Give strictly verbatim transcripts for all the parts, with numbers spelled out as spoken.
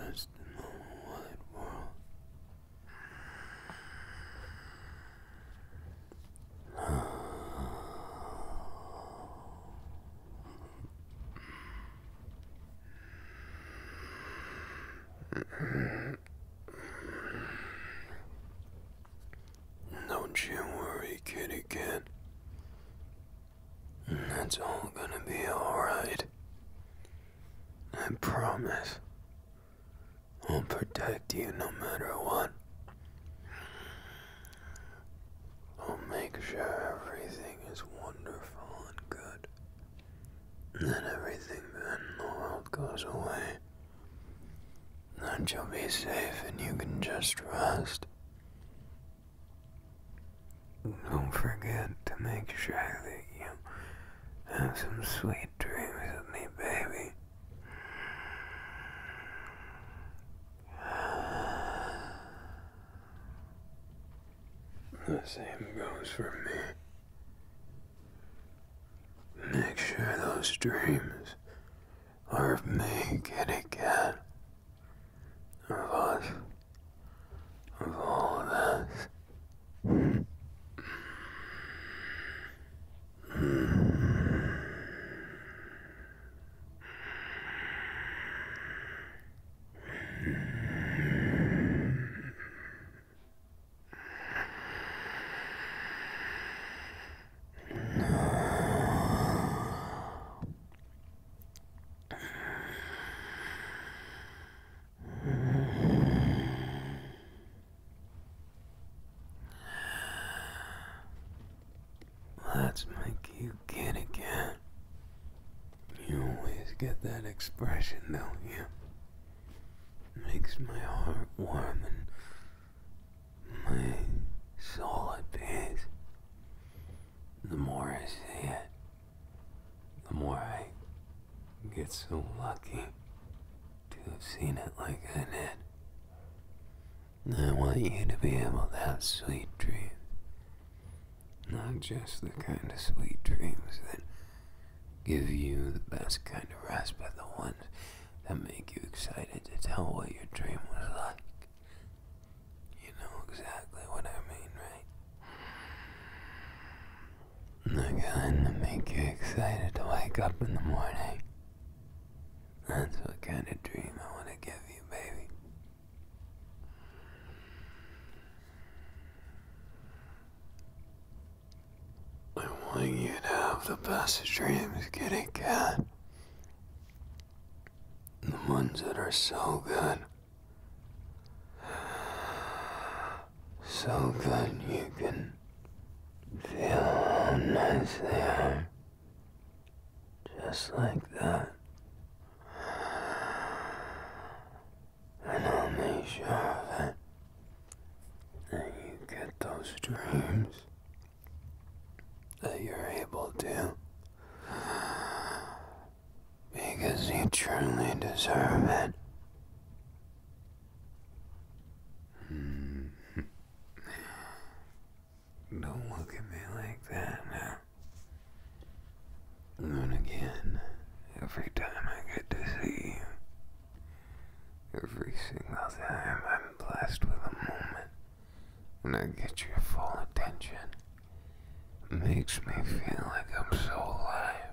best in the whole wide world. Don't you worry, kitty cat. That's all gonna be alright. I promise. I'll protect you no matter what. I'll make sure everything is wonderful and good. And then everything bad in the world goes away. Then you'll be safe and you can just rest. Don't forget to make sure that you have some sweet dreams with me, baby. The same goes for me. Make sure those dreams are of me, kitty cat. Of us. Of all of us. That's my cute kitty cat. You always get that expression, don't you? Makes my heart warm and my soul at peace. The more I see it, the more I get so lucky to have seen it like I did. I want you to be able to have sweet dreams. Not just the kind of sweet dreams that give you the best kind of rest, but the ones that make you excited to tell what your dream was like. You know exactly what I mean, right? The kind that make you excited to wake up in the morning. That's what kind of dream I want to give you, baby. I want you to have the best dreams, kitty cat. The ones that are so good. So good you can feel how nice they are. Just like that. And I'll make sure of it. That you get those dreams. That you're able to, because you truly deserve it. Don't look at me like that now. And again, every time I get to see you, every single time I'm blessed with a moment, and I get your full attention. Makes me feel like I'm so alive.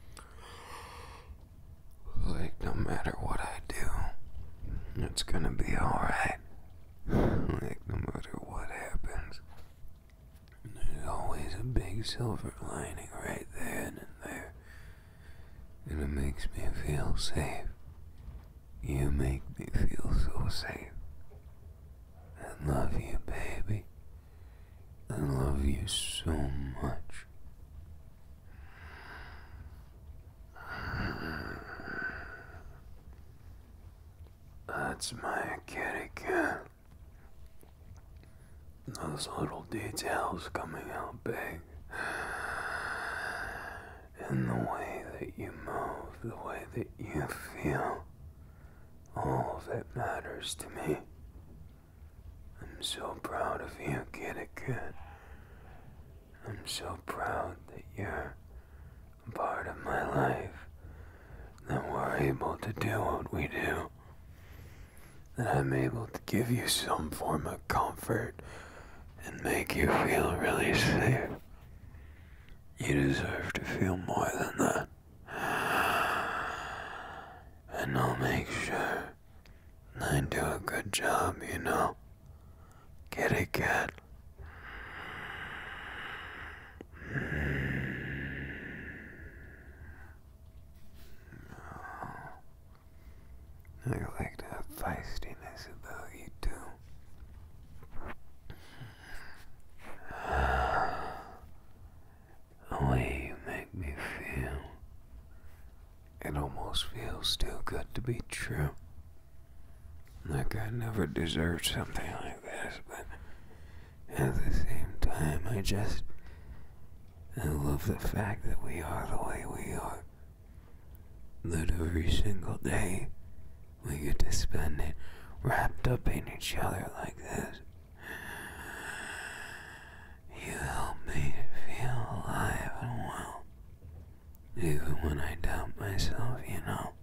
Like no matter what I do, it's gonna be alright. Like no matter what happens, there's always a big silver lining right then and there. And it makes me feel safe. You make me feel so safe. I love you, baby. I love you so much. That's my kitty cat. Those little details coming out big. And the way that you move, the way that you feel. All of it matters to me. I'm so proud of you, kitty cat. I'm so proud that you're a part of my life, that we're able to do what we do. that I'm able to give you some form of comfort and make you feel really safe. You deserve to feel more than that. And I'll make sure I do a good job, you know. Kitty cat. I like that feistiness about you too. The way you make me feel, it almost feels too good to be true. Like I never deserved something like this, but at the same time, I just, I love the fact that we are the way we are. That every single day, we get to spend it wrapped up in each other like this. You help me to feel alive and well, even when I doubt myself, you know.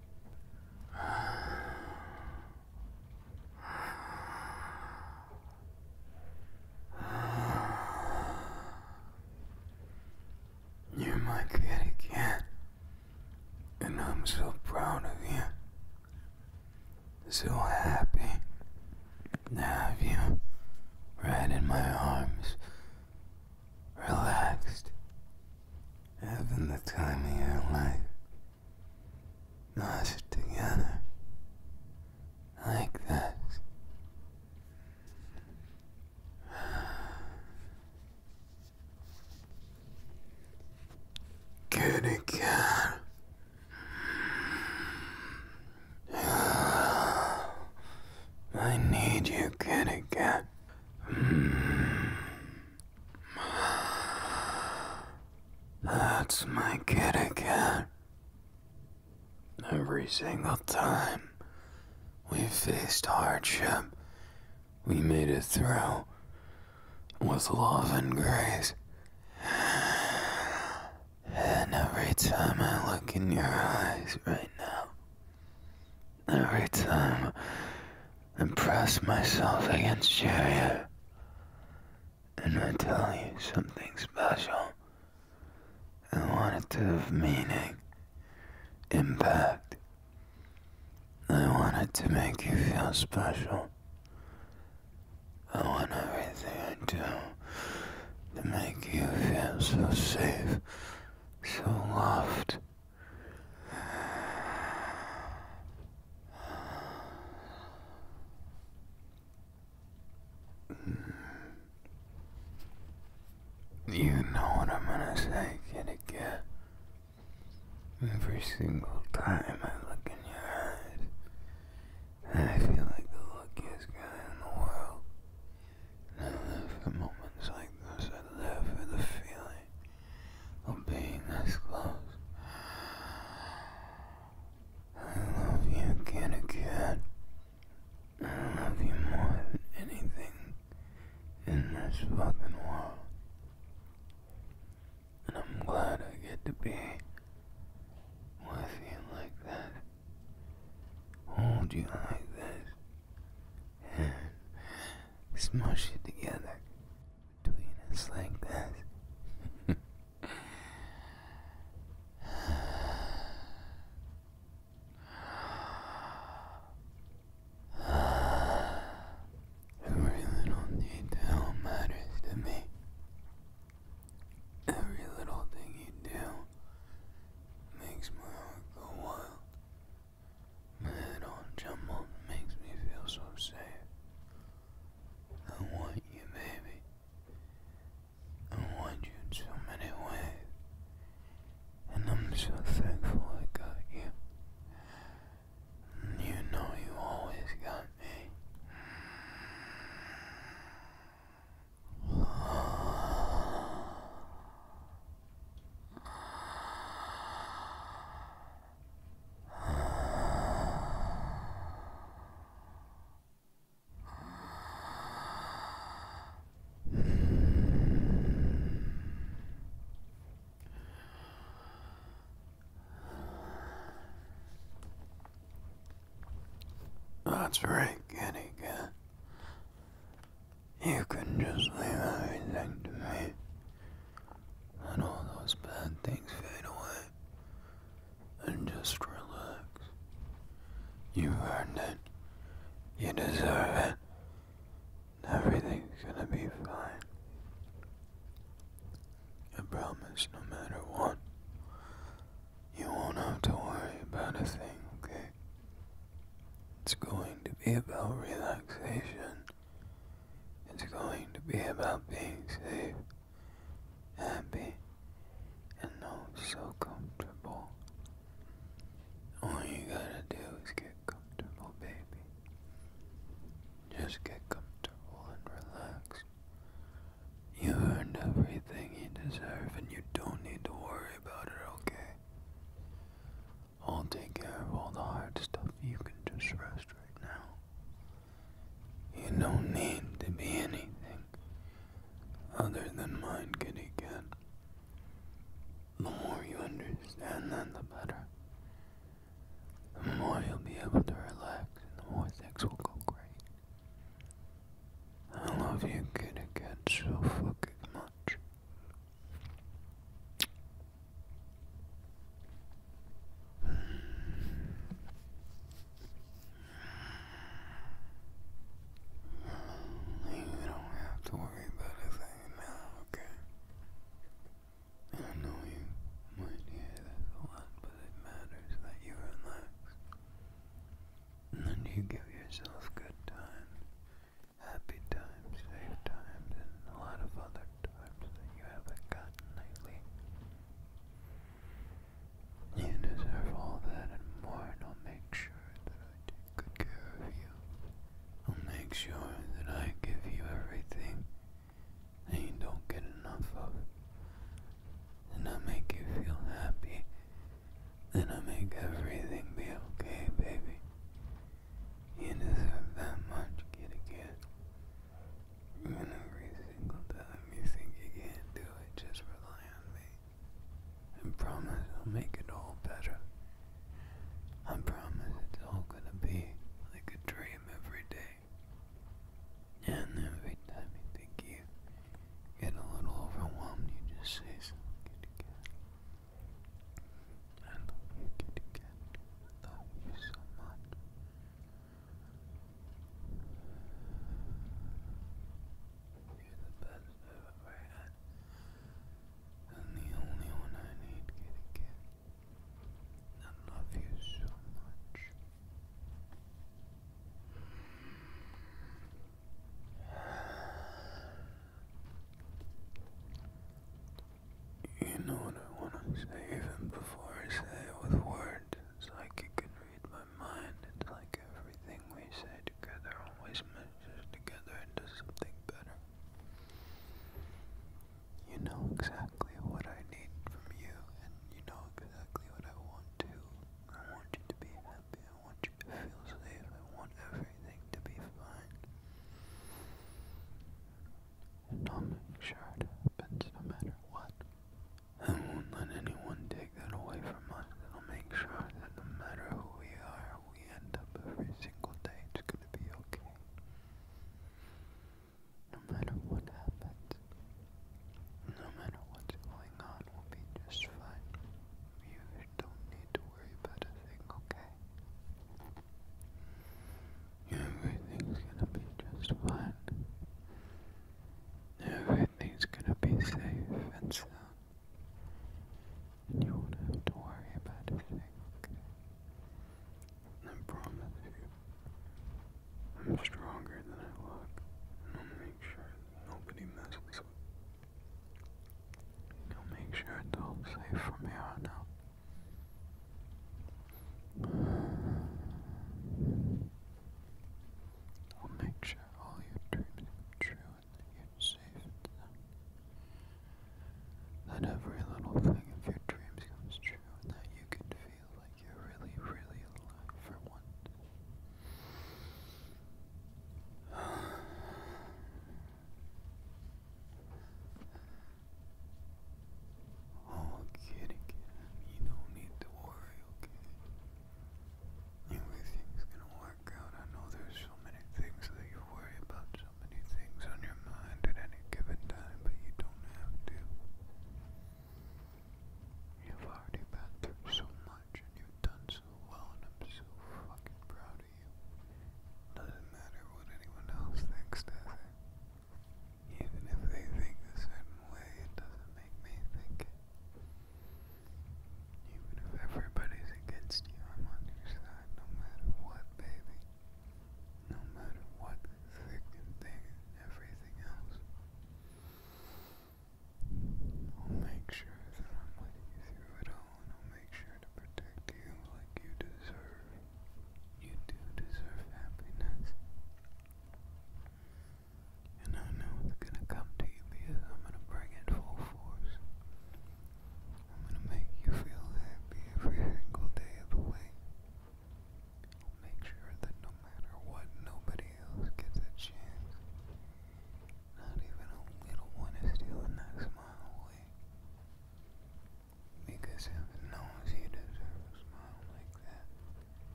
You're my kitty cat, and I'm so proud of you. So happy to have you right in my arms, relaxed, having the time of your life, us together, like this. Kitty cat. I need you, kitty cat. That's my kitty cat. Every single time we faced hardship, we made it through with love and grace. And every time I look in your eyes right now, every time I press myself against your ear, and I tell you something special, I want it to have meaning, impact. I want it to make you feel special. I want everything I do to make you feel so safe, so loved. You know what I'm gonna say, kitty cat. Every single time I look in your eyes, I feel like the luckiest guy in the world. And I live for moments like this. I live for the feeling of being this close. I love you, kitty cat. I love you more than anything in this fucking world. And I'm glad I get to be with you like that. Hold you like this. And smush it together between us like this. Every little detail matters to me. Every little thing you do makes my heart go wild. My head all jumbled, makes me feel so safe. I want you, That's right, kitty cat. You can just leave everything to me. And all those bad things fade away. And just relax. You earned it. You deserve it. Everything's gonna be fine. I promise, no matter what, you won't have to worry about a thing, okay? It's going to be about relaxation. It's going to be about being safe, happy, and oh, so comfortable. All you gotta do is get comfortable, baby. Just get comfortable and relax. You earned everything you deserve, and you don't need to worry about it, okay? I'll take care of all the hard stuff. You can just rest right now. You don't need to be anything other than mine, kitty cat. The more you understand that, the better. The more you'll be able to relax, and the more things will go great. I love you, kitty cat, so fucking much. You don't have to worry about a thing now, okay? I know you might hear this a lot, but it matters that you relax. And then you give yourself good times, happy times, safe times, and a lot of other times that you haven't gotten lately. You deserve all that and more, and I'll make sure that I take good care of you. I'll make sure that I give you everything that you don't get enough of. And I make you feel happy. Then I make everything be okay, baby. You deserve that much, kitty cat. And every single time you think you can't do it, just rely on me. I promise I'll make it all better. I promise it's all gonna be like a dream every day. And every time you think you get a little overwhelmed, you just say something, kitty cat. I love you, kitty cat. I love you so much. You're the best I've ever had. And the only one I need, kitty cat. I love you so much. You know what I want to say even before I say it with words. It's like you can read my mind. It's like everything we say together always meshes together into something better. You know exactly what I need from you, and you know exactly what I want too. I want you to be happy. I want you to feel safe. I want everything to be fine. And I'll make sure it happens no matter what. I won't let anyone take that away from us. And I'll make sure that no matter who we are, who we end up every single day, it's gonna be okay. No matter what happens, no matter what's going on, we'll be just fine. You don't need to worry about a thing, okay? Everything's gonna be just fine. Everything's gonna be safe and sound. And you won't have to worry about a thing, okay? I promise you, I'm stronger than I look, and I'll make sure that nobody messes with me. I'll make sure it's all safe from here on out. I'll make sure all your dreams come true and that you're safe and sound. That every little thing of your dreams comes true and that you can feel like you're really, really alive for once.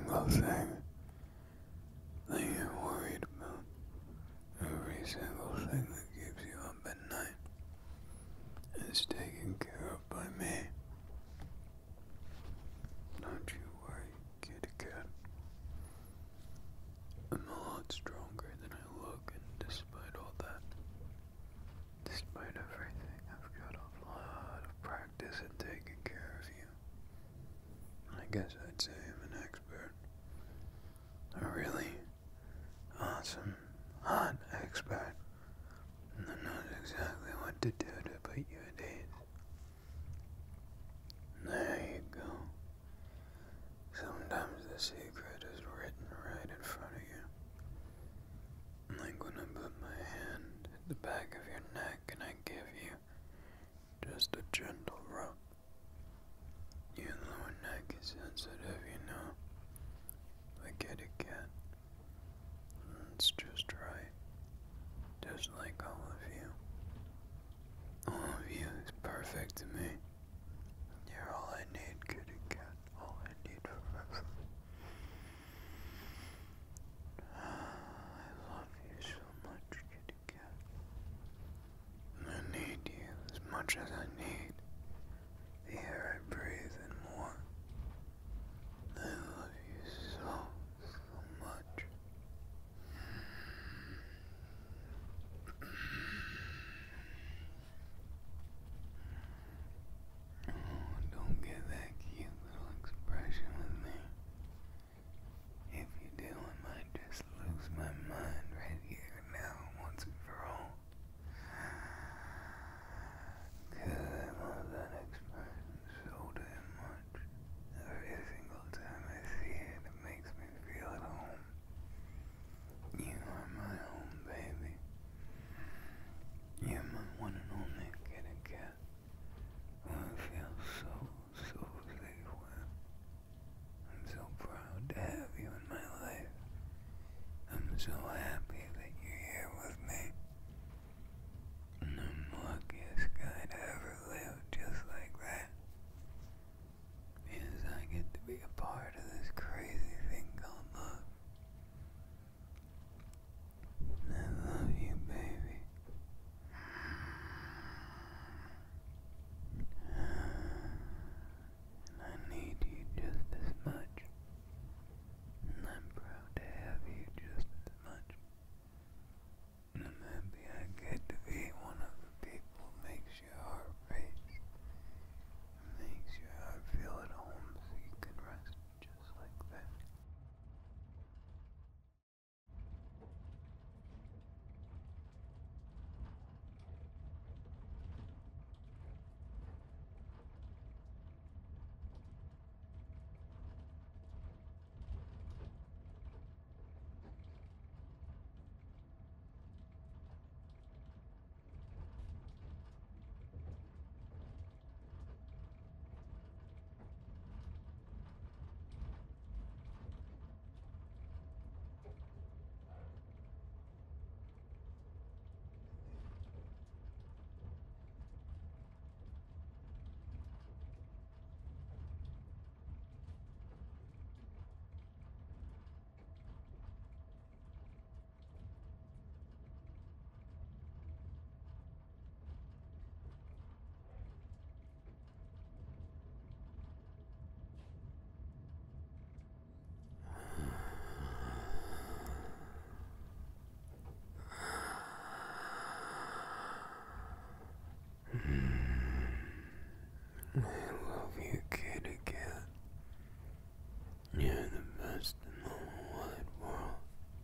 single thing that you're worried about, every single thing that keeps you up at night, is taken care of by me. Don't you worry, kitty cat. I'm a lot stronger than I look, and despite all that, despite everything, I've got a lot of practice at taking care of you. I guess I'd say I'm an expert. A really awesome, hot expert. And I knows exactly what to do to put you at ease. There you go. Sometimes the secret is written right in front of you. Like when I put my hand at the back of your neck and I give you just a gentle rub. Your lower neck is sensitive, you know. The kitty cat. It's just right. Just like all of you. All of you is perfect to me. You're all I need, kitty cat. All I need forever. I love you so much, kitty cat. I need you as much as I need the air I breathe and more. I love you so, so much. Oh, don't get that cute little expression with me. If you do, I might just lose my mind right here and now, once and for all. 'Cause I love that expression so damn much. Every single time I see it, it makes me feel at home. You are my home, baby. You're my one and only kitty cat, who I feel so, so safe with. I'm so proud to have you in my life. I'm so happy that you're here with me. And I'm the luckiest guy to ever live just like that. Because I get to be a part of this crazy thing called love. I love you, baby. And I need you just as much. And I'm proud to have you just as much. And I'm happy I get to be one of the people who makes your heart race. Makes your heart feel at home so you can rest just like that. I love you, kitty cat. You're the best in the whole wide world.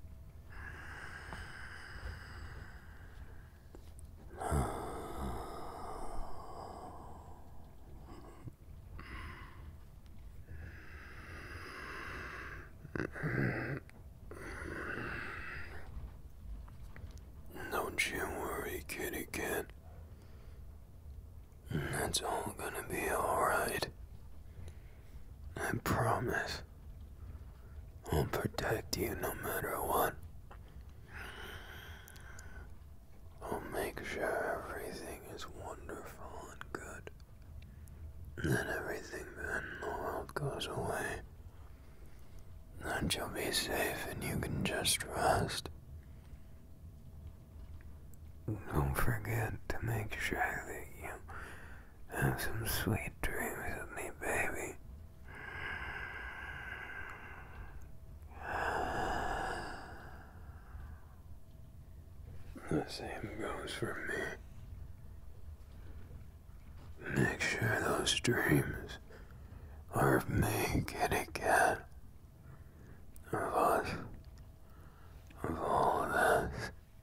Don't you worry, kitty cat. That's all gonna be alright. I promise. I'll protect you no matter what. I'll make sure everything is wonderful and good. And then everything bad in the world goes away. that you'll be safe and you can just rest. Don't forget to make sure that you have some sweet dreams with me, baby. The same goes for me. Make sure those dreams are of me, kitty cat. Of us. Of all of us.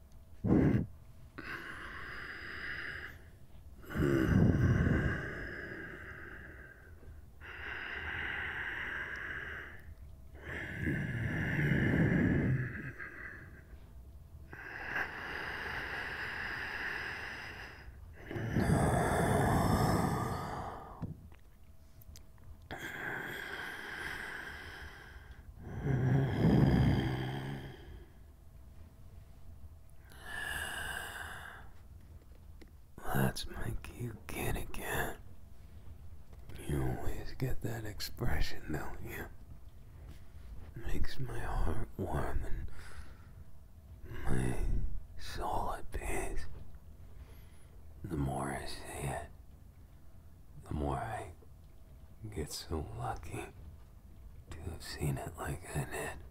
That's my cute kitty cat. You always get that expression, don't you? Makes my heart warm and my soul at peace. The more I see it, the more I get so lucky to have seen it like I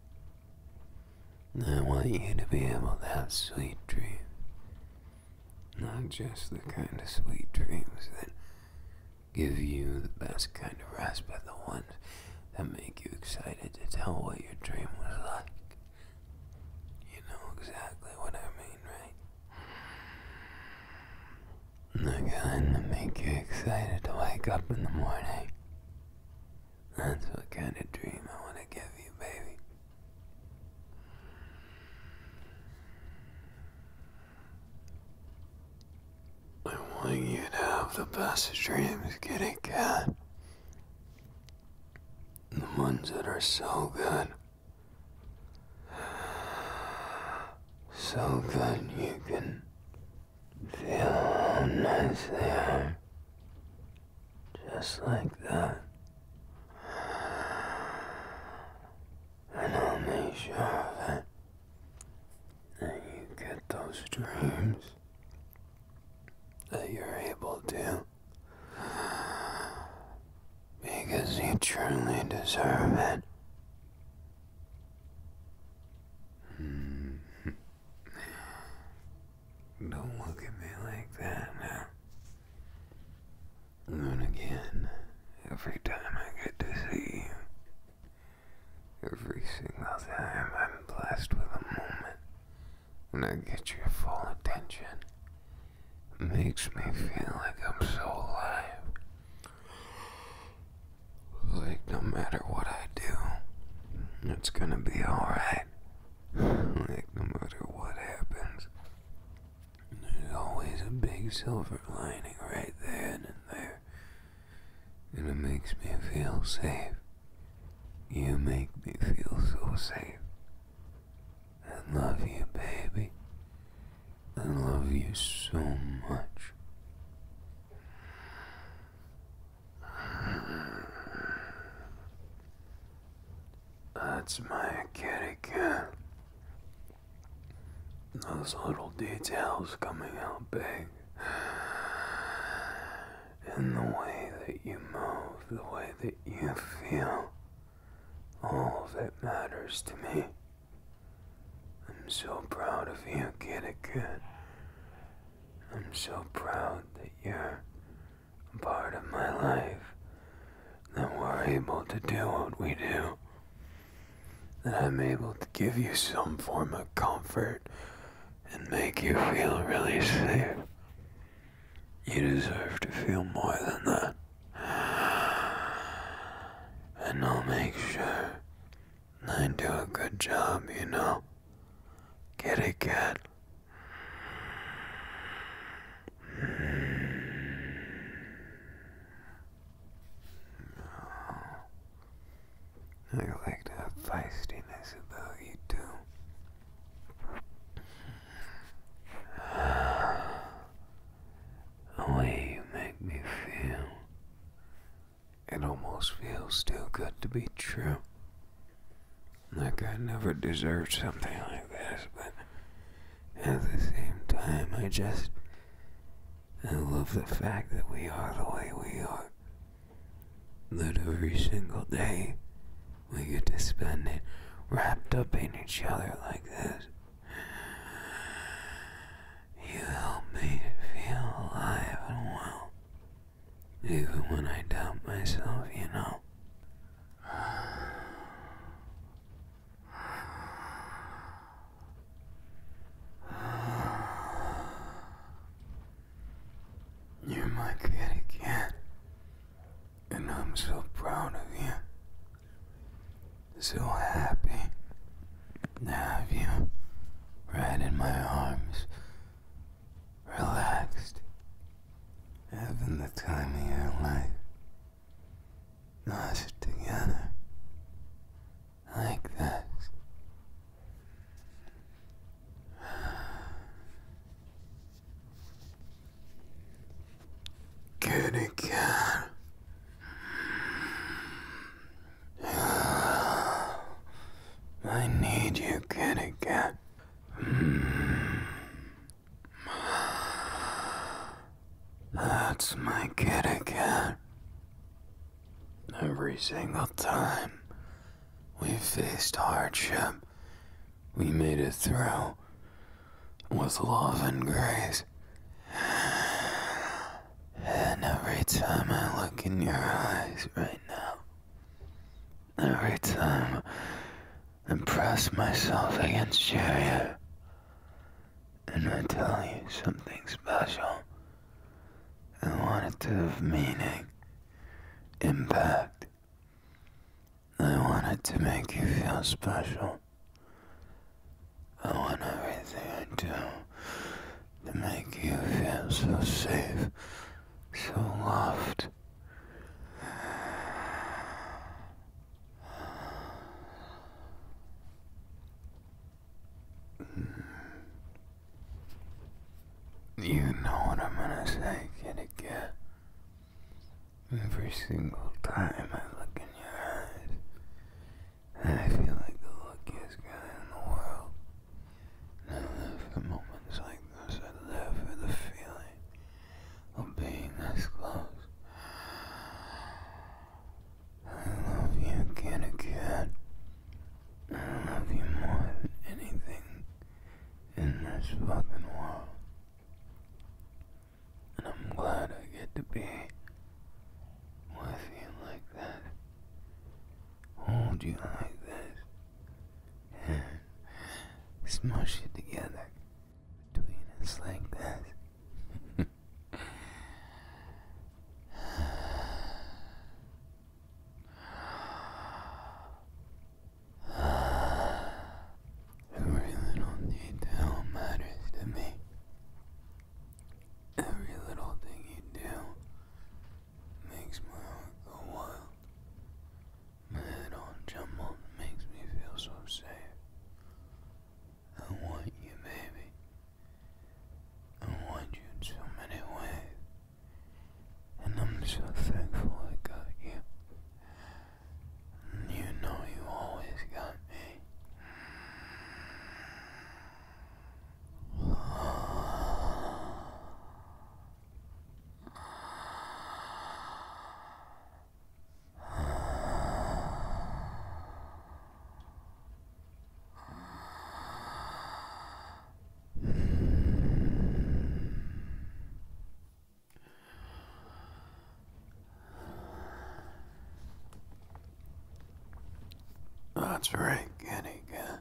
did. I want you to be able to have sweet dreams. Not just the kind of sweet dreams that give you the best kind of rest, but the ones that make you excited to tell what your dream was like. You know exactly what I mean, right? The kind that make you excited to wake up in the morning. That's what kind of dream I want to give you, baby. I want you to have the best dreams, kitty cat. The ones that are so good. So good you can feel how nice they are. Just like that. And I'll make sure of it. That you get those dreams. That you're able to. Because you truly deserve it. Mm-hmm. Don't look at me like that now. And again, every time I get to see you, every single time I'm blessed with a moment when I get your full attention, it makes me feel like I'm so alive. Like no matter what I do, it's gonna be alright. Like no matter what happens, there's always a big silver lining right then and there. And it makes me feel safe. You make me feel so safe. I love you, baby. I love you so much. That's my kitty cat. Those little details coming out big. And the way that you move, the way that you feel. All of it matters to me. I'm so proud of you, kitty cat. I'm so proud that you're a part of my life. That we're able to do what we do. That I'm able to give you some form of comfort and make you feel really safe. You deserve to feel more than that. And I'll make sure I do a good job, you know, kitty cat. I like that feistiness about you too. The way you make me feel, it almost feels too good to be true. Like I never deserved something like this, but at the same time, I just, I love the fact that we are the way we are. That every single day, we get to spend it wrapped up in each other like this. You help me to feel alive and well, even when I doubt myself, you know. You're my kitty cat, and I'm so proud of you. So happy to have you right in my arms, relaxed, having the time of your life, us together, like this. Kitty cat. I need you, kitty cat. That's my kitty cat. Every single time we faced hardship, we made it through with love and grace. And every time I look in your eyes right now, every time I press myself against your ear, and I tell you something special, I want it to have meaning, impact. I want it to make you feel special. I want everything I do to make you feel so safe, so loved. You know what I'm gonna say, kitty cat. Every single time I look in your eyes, I feel like the luckiest guy in the world. And I live for moments like this. I live for the feeling of being this close. I love you, kitty cat. I love you more than anything in this fucking world. And I'm glad I get to be with you like that. Hold you like this. And smush it together between us like that. Every little detail matters to me. Every little thing you do makes my heart go wild. My head all jumbled makes me feel so safe. I want you, baby. I want you in so many ways. And I'm so thankful I got you. And you know you always got me. That's right, kitty cat.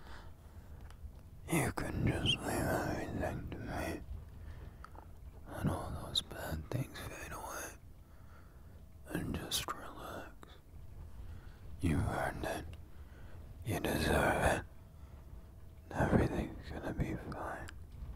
You can just leave everything to me. Let all those bad things fade away. And just relax. You earned it. You deserve it. Everything's gonna be fine.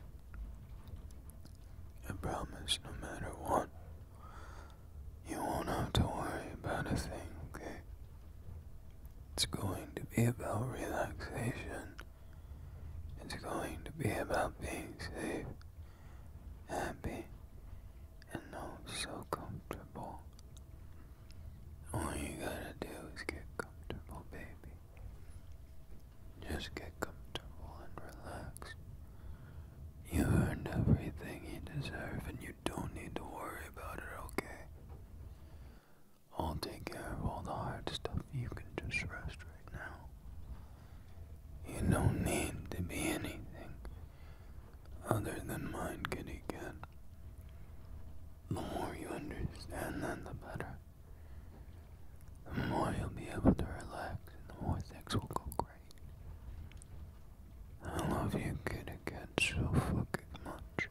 I promise, no matter what, you won't have to worry about a thing, okay? It's going to be about relaxation. It's going to be about being safe, happy, and oh, so comfortable. All you gotta do is get comfortable, baby. just get comfortable and relax. You earned everything you deserve and you don't need to worry about it, okay? I'll take care of all the hard stuff. You can just rest right now. You don't need to be anything other than mine, kitty cat. The more you understand that, the better. The more you'll be able to relax and the more things will go great. I love you, kitty cat, so fucking much.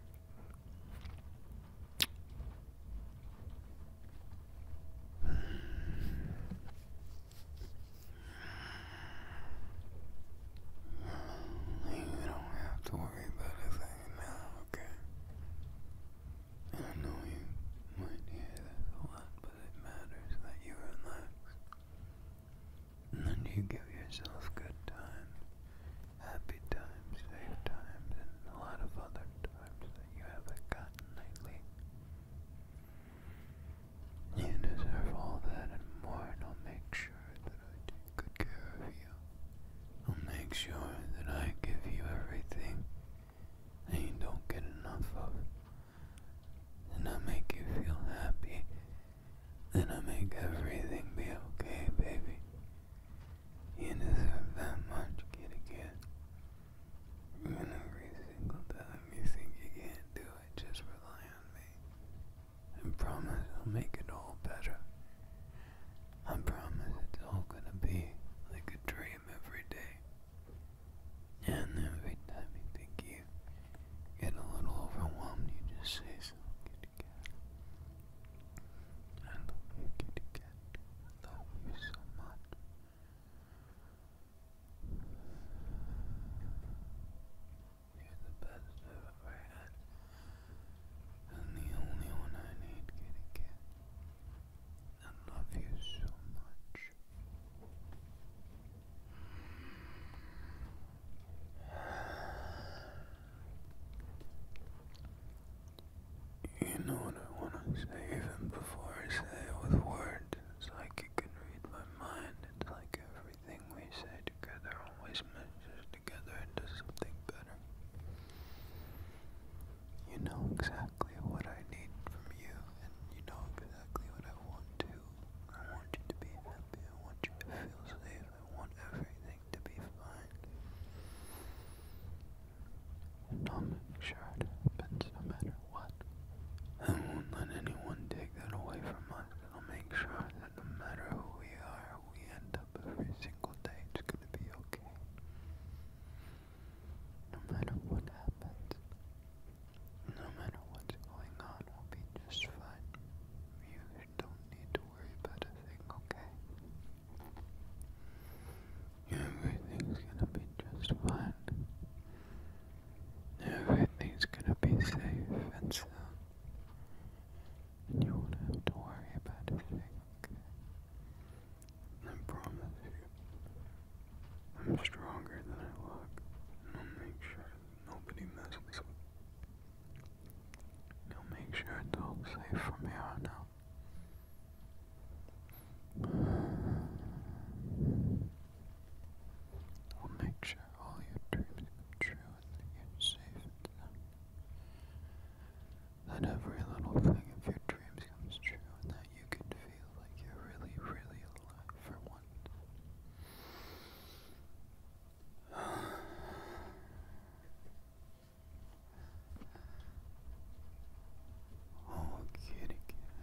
You don't have to worry about a thing now, okay? I know you might hear this a lot, but it matters that you relax. And then you give yourself good times, happy times, safe times, and a lot of other times that you haven't gotten lately. You deserve all that and more, and I'll make sure that I take good care of you. I'll make sure that I give you everything that you don't get enough of. And I make you feel happy. Then I make everything be okay, baby. You deserve that much, kitty cat. And every single time you think you can't do it, just rely on me. I promise I'll make it all better. I promise it's all gonna be like a dream every day. And every time you think you get a little overwhelmed, you just say so, kitty cat. I love you, kitty cat. I love you so much. You're the best I've ever had. And the only one I need, kitty cat. I love you so much. You know what I want to say even before I say it with words. It's like you can read my mind. It's like everything we say together always meshes together into something better. You know exactly what I need from you, and you know exactly what I want too. I want you to be happy. I want you to feel safe. I want everything to be fine. And I'll make sure it happens no matter what. I won't let anyone take that away from us. I'll make sure that no matter who we are, who we end up every single day, it's gonna be okay. No matter what happens, no matter what's going on, we'll be just fine. You don't need to worry about a thing, okay? Everything's gonna be just fine. Everything's gonna be safe and sound. And you won't have to worry about a thing, okay? I promise you. I'm stronger than I look. And I'll make sure that nobody messes with me. I'll make sure it's all safe from here on out. I'll make sure all your dreams come true and that you're safe and sound. That every little thing of your dreams comes true and that you can feel like you're really, really alive for once. Oh, kitty cat.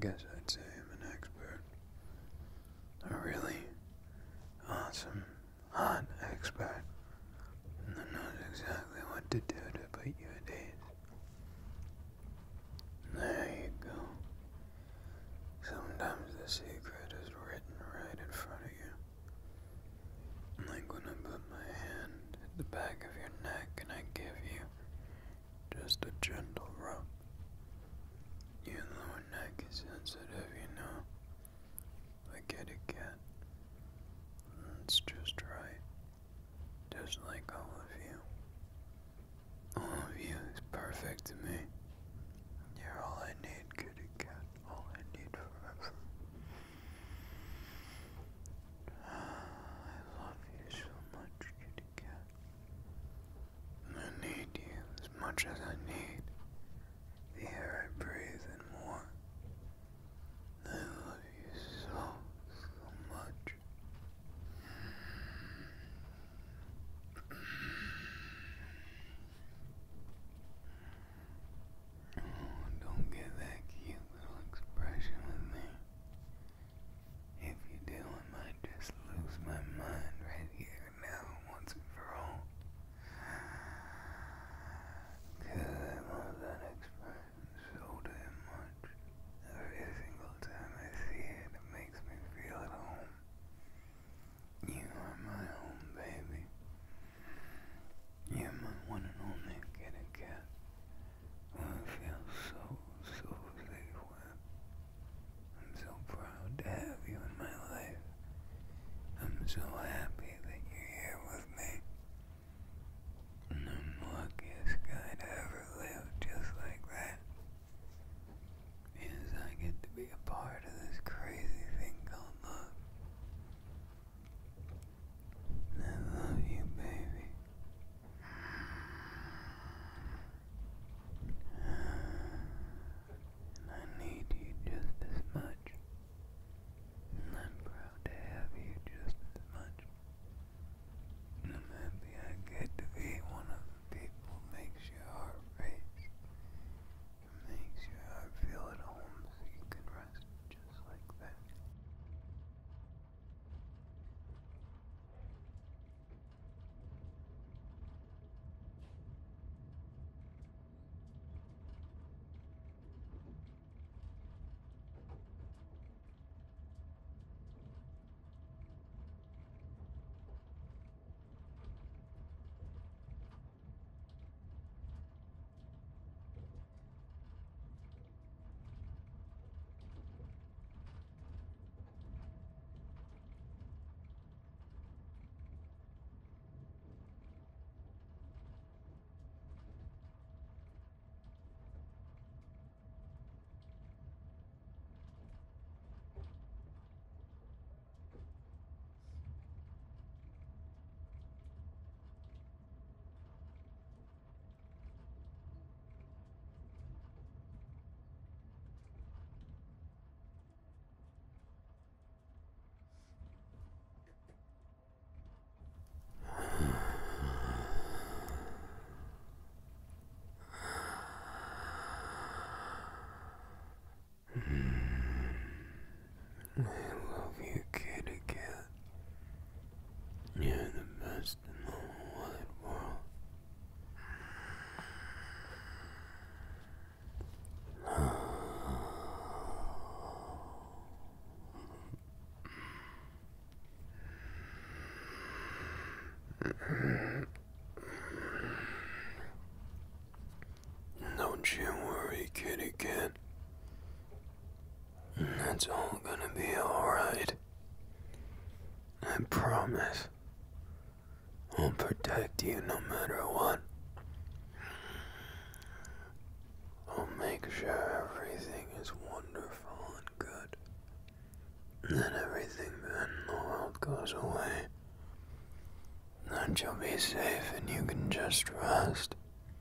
guess I'd say I'm an expert. A really awesome, hot expert. And I knows exactly what to do to put you at ease. There you go. Sometimes the secret is written right in front of you. Like when I put my hand at the back of your neck and I give you just a gentle rub. Your lower neck is sensitive, you know. Like kitty cat. It's just right. Just like all of you. All of you is perfect to me. You're all I need, kitty cat. All I need forever. I love you so much, kitty cat. I need you as much as I need the air I breathe and more. I love you so, so much. Oh, don't get that cute little expression with me. If you do, I might just lose my mind right here and now, once and for all. Cause I love that expression so damn much. Every single time I see it, it makes me feel at home. You are my home, baby. You're my one and only kitty cat. I feel so, so safe with. I'm so proud to have you in my life. I'm so happy that you're here with me. And I'm the luckiest guy to ever live just like that. Because I get to be a part of this crazy thing called love. I love you, baby. And I need you just as much. And I'm proud to have you just as much. And I'm happy I get to be one of the people who makes your heart race. It makes your heart feel at home so you can rest just like that. I love you, kitty cat. You're the best in the whole wide world. Don't you worry, kitty cat. It's all gonna be alright. I promise. I'll protect you no matter what. I'll make sure everything is wonderful and good. And then everything bad in the world goes away. Then you'll be safe and you can just rest.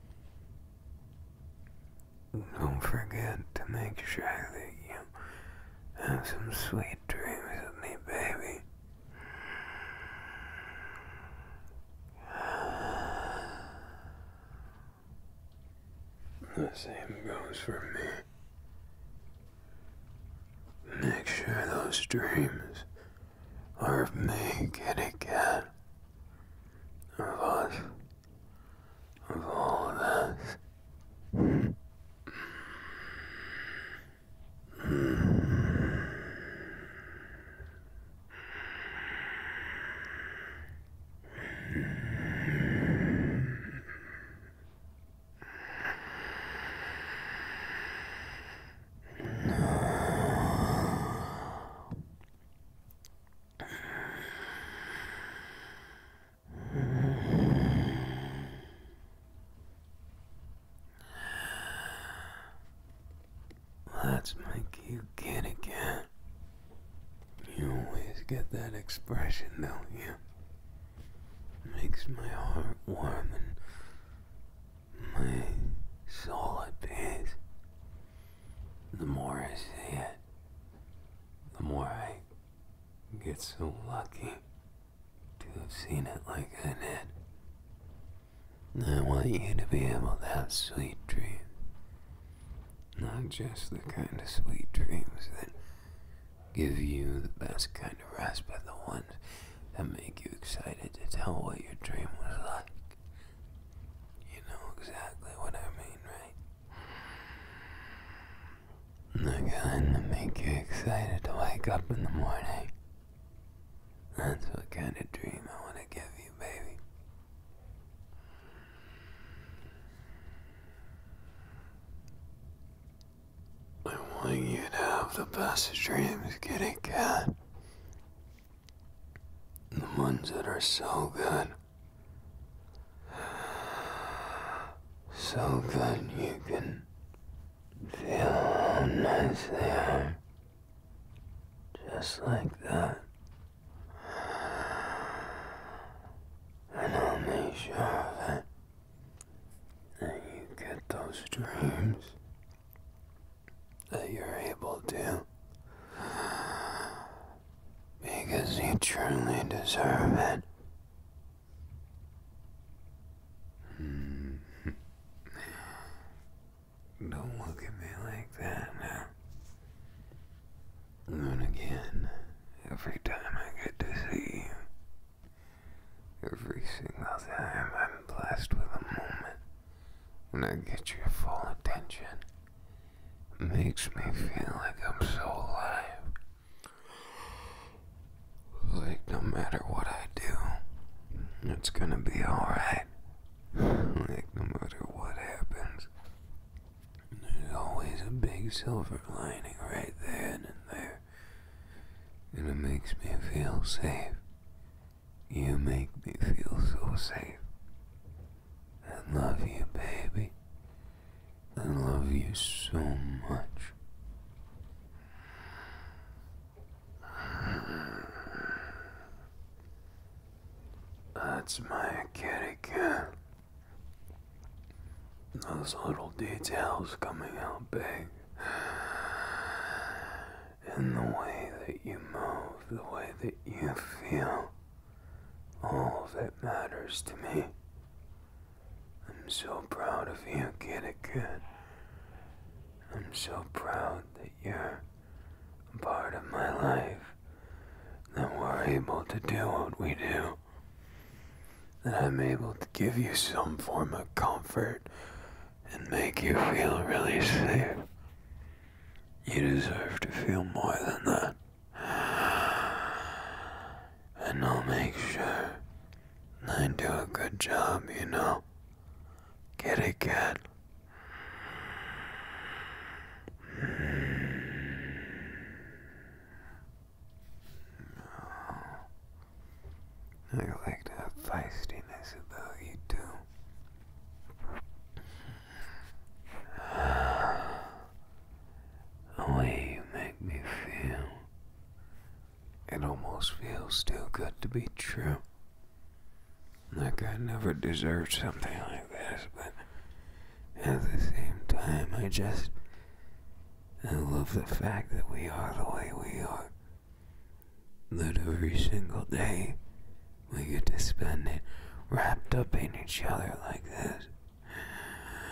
Don't forget to make sure that you have some sweet dreams with me, baby. The same goes for me. those dreams are of me, kitty cat, of us, of all of us. That's my cute kitty cat. You always get that expression, don't you? Makes my heart warm and my soul at peace. The more I see it, the more I get so lucky to have seen it like I did. I want you to be able to have sweet dreams. Not just the kind of sweet dreams that give you the best kind of rest, but the ones that make you excited to tell what your dream was like. You know exactly what I mean, right? The kind that make you excited to wake up in the morning. That's what kind of dream I want to give you, baby. I want you to have the best dreams, kitty cat. The ones that are so good. So good you can feel how nice they are. Just like that. And I'll make sure of it. That you get those dreams that you're able to, because you truly deserve it. Don't look at me like that now. And again, every time I get to see you, every single time I'm blessed with a moment when I get your full attention. Makes me feel like I'm so alive. Like no matter what I do, it's gonna be alright. Like no matter what happens, there's always a big silver lining right then and there. And it makes me feel safe. You make me feel so safe. I love you, baby. I love you so much. That's my kitty cat. Those little details coming out big. And the way that you move, the way that you feel. All of it matters to me. I'm so proud of you, kitty cat. I'm so proud that you're a part of my life, that we're able to do what we do, that I'm able to give you some form of comfort and make you feel really safe. You deserve to feel more than that. And I'll make sure I do a good job, you know. Kitty cat. I like that feistiness about you too. The way you make me feel. It almost feels too good to be true. Like I never deserved something like this, but at the same time, I just, I love the fact that we are the way we are. That every single day, we get to spend it wrapped up in each other like this.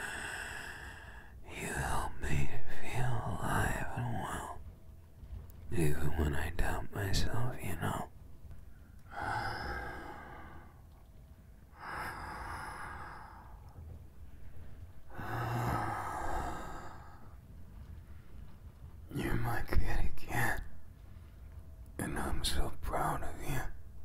You help me to feel alive and well. Even when I doubt myself, you know. You're my kitty cat, and I'm so proud of you.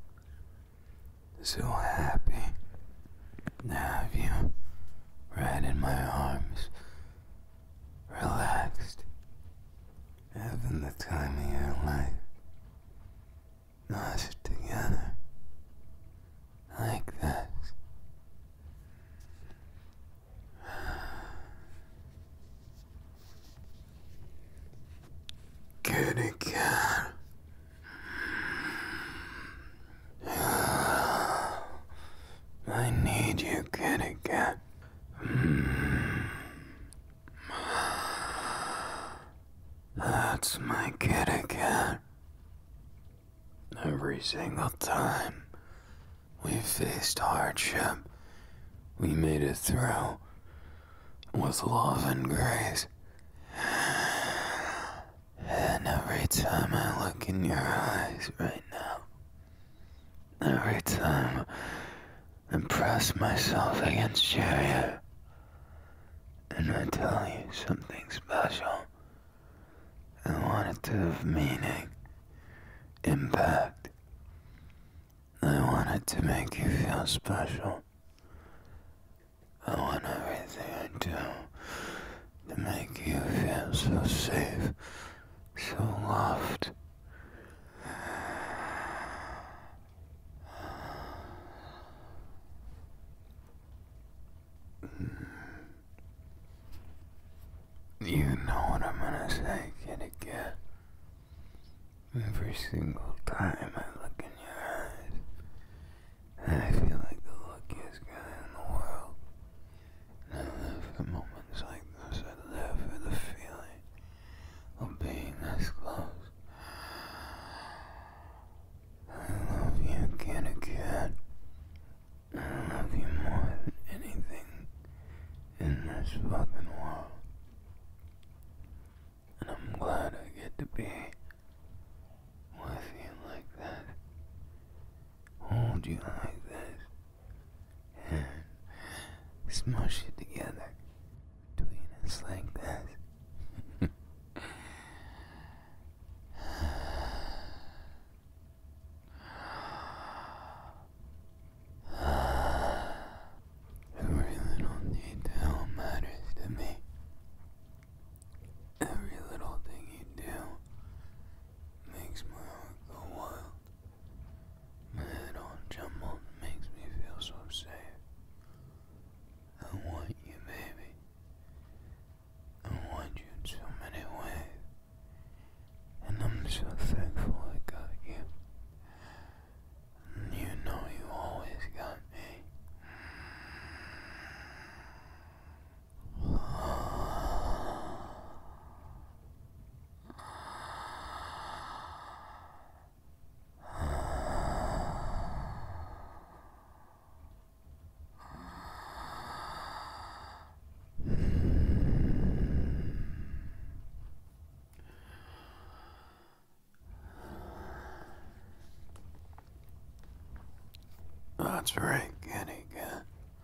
So happy to have you right in my arms, relaxed, having the time of your life. Us together, like this. Kitty cat. I need you, kitty cat. That's my kitty cat. Every single time we faced hardship, we made it through with love and grace. And every time I look in your eyes right now, every time I press myself against your ear, and I tell you something special, I want it to have meaning, impact. I want it to make you feel special. I want everything I do to make you feel so safe, so loved. You know what I'm gonna say, kitty cat. Every single time I look in your eyes, I feel like the luckiest guy in the world. And I live for moments like this. I live for the feeling of being this close. I love you, kitty cat. I love you more than anything in this fucking world. And I'm glad I get to be with you like that. Hold you like this. And smush you together between us like this. Every little detail matters to me. Every little thing you do makes my heart go wild. My head all jumbled, makes me feel so safe. I want you, baby. I want you in so many ways. And I'm so thankful I got you. And you know you always got me. That's right, kitty cat.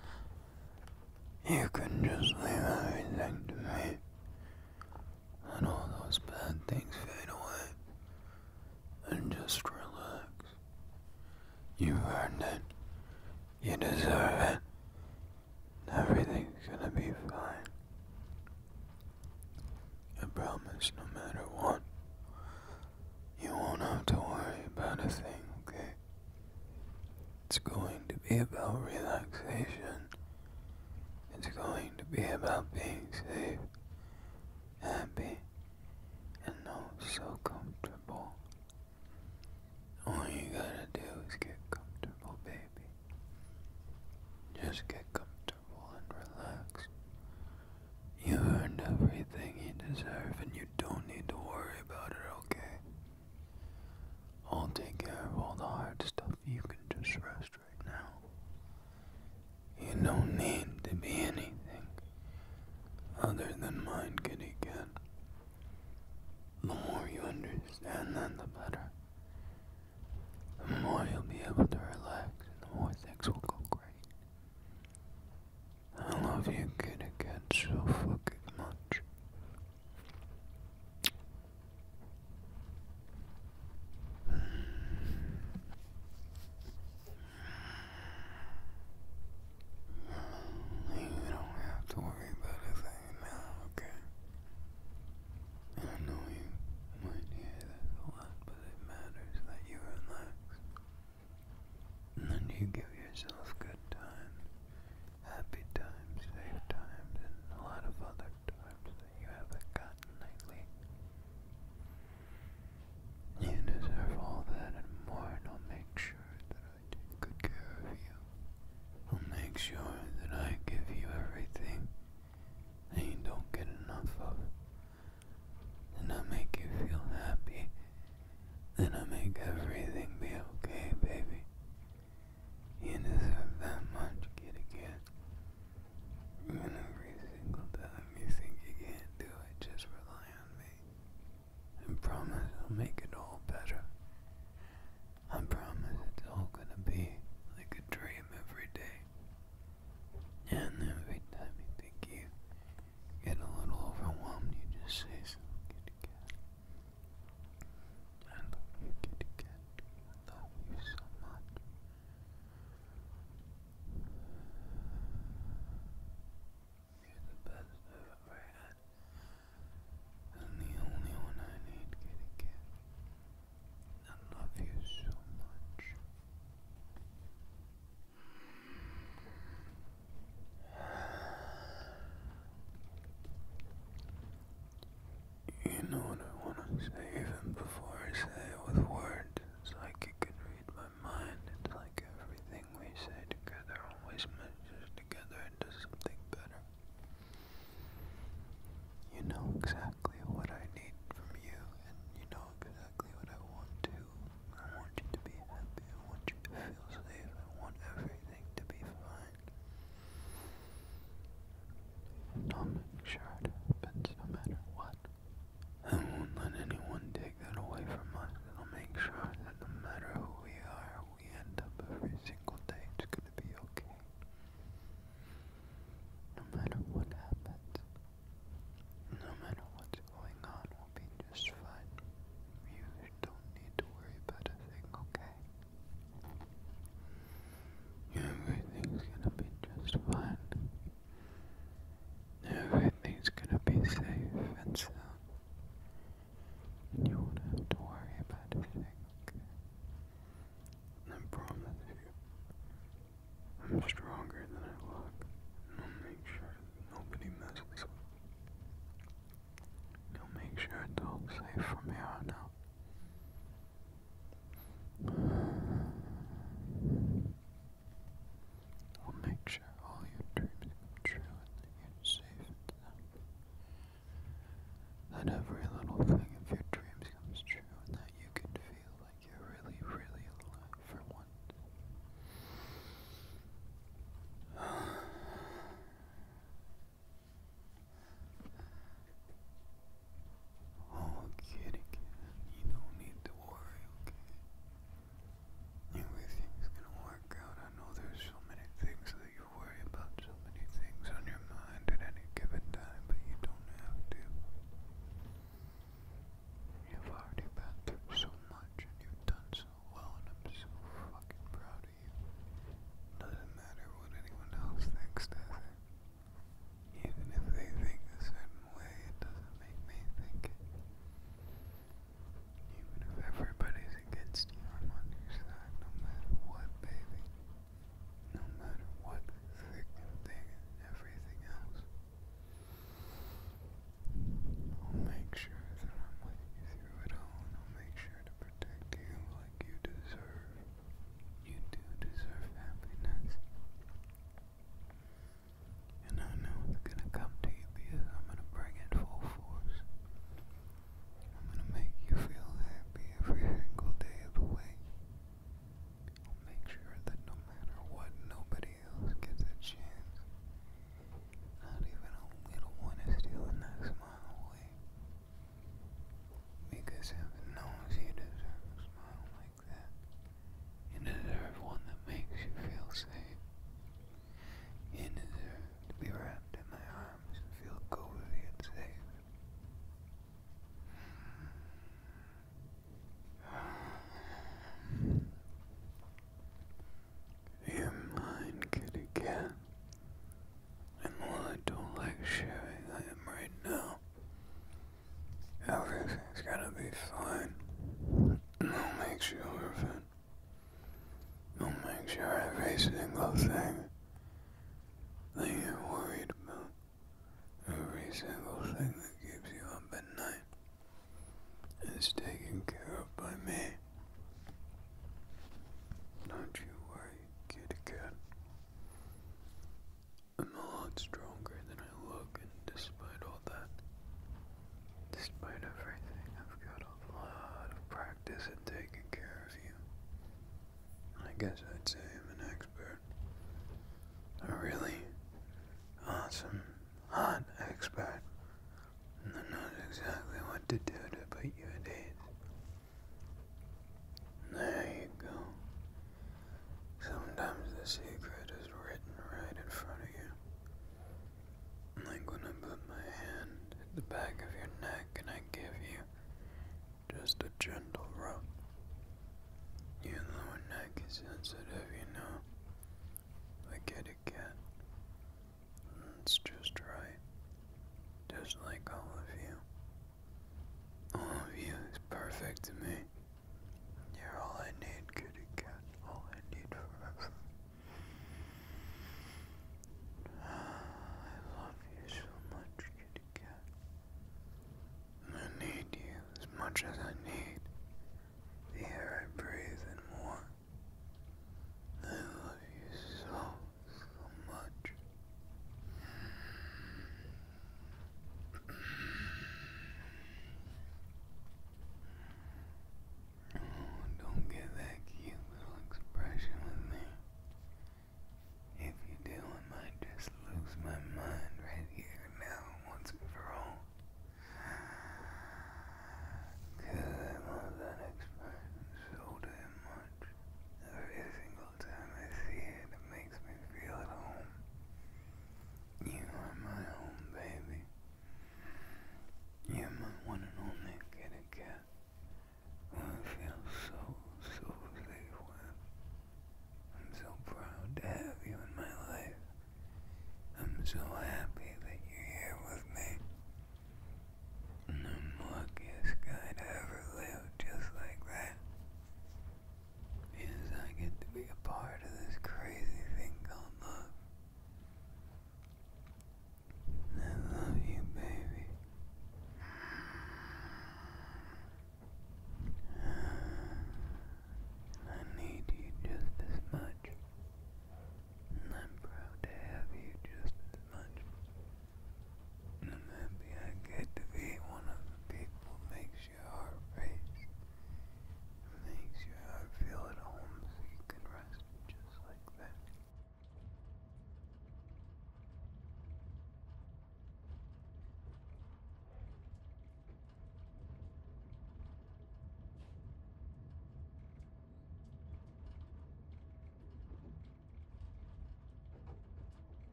You can just leave everything to me. And all those bad things fade away. And just relax. You earned it. You deserve it. Everything's gonna be fine. I promise, no matter what, you won't have to worry about a thing, okay? It's going to be about relaxation. It's going to be about being safe, happy, and oh, so comfortable. All you gotta do is get comfortable, baby. Just get comfortable and relax. You earned everything you deserve, and you don't need to worry about it, okay? I'll take care of all the hard stuff. You can just rest right now. You don't need to be anything other than mine, kitty cat. The more you understand You know what I want to say even before I say it with words. It's like you can read my mind. It's like everything we say together always meshes together into something better. You know exactly what I need from you, and you know exactly what I want too. I want you to be happy. I want you to feel safe. I want everything to be fine. And I'll make sure it happens no matter what. I won't let anyone take that away from us. And I'll make sure that no matter who we are, who we end up every single day, it's gonna be okay. No matter what happens, no matter what's going on, we'll be just fine. You don't need to worry about a thing, okay? Everything's gonna be just fine. Everything's gonna be safe and sound. And you won't have to worry about a thing, okay? I promise you, I'm stronger than I look. And I'll make sure that nobody messes with me. I'll make sure it's all safe from here on out. I'll make sure all your dreams come true and that you're safe and sound. That every little thing of your dreams comes true and that you can feel like you're really, really alive for once. Oh, kitty cat, you don't need to worry, okay? Everything's gonna work out. I know there's so many things that you worry about, so many things on your mind at any given time, but you don't have to. You've already been through so much and you've done so well, and I'm so fucking proud of you. Doesn't matter what anyone else thinks, does it? Even if they think a certain way, it doesn't make me think it. Even if everybody's against you, I'm on your side, no matter what, baby. No matter what, thick and thin and everything else. I'll make sure that I'm with you through it all, and I'll make sure to protect you like you deserve. You do deserve happiness. And I know it's gonna come to you because I'm gonna bring it full force. I'm gonna make you feel happy every single day of the way. I'll make sure that no matter what, nobody else gets a chance. Not even a little one is stealing that smile away. Because heaven knows you deserve a smile like that. You deserve one that makes you feel safe. You deserve to be wrapped in my arms and feel cozy and safe. You're mine, kitty cat. And while I don't like sharing, I am right now. Everything's gonna be fine. I'll make sure of it. I'll make sure every single thing that you're worried about, every single thing that keeps you up at night, is taken care of by me. Don't you worry, kitty cat. I'm a lot stronger than I look, and despite all that, despite everything, I've got a lot of practice at taking care of you. I guess I'd say I'm an expert. A really awesome, hot expert. And I know exactly what to do to put you at ease. There you go. Sometimes the secret is written right in front of you. Like when I put my hand at the back of your neck and I give you just a gentle rub. Your lower neck is sensitive, you know. Like kitty cat. It's just right. Just like all of you. All of you is perfect to me. You're all I need, kitty cat. All I need forever. I love you so much, kitty cat. I need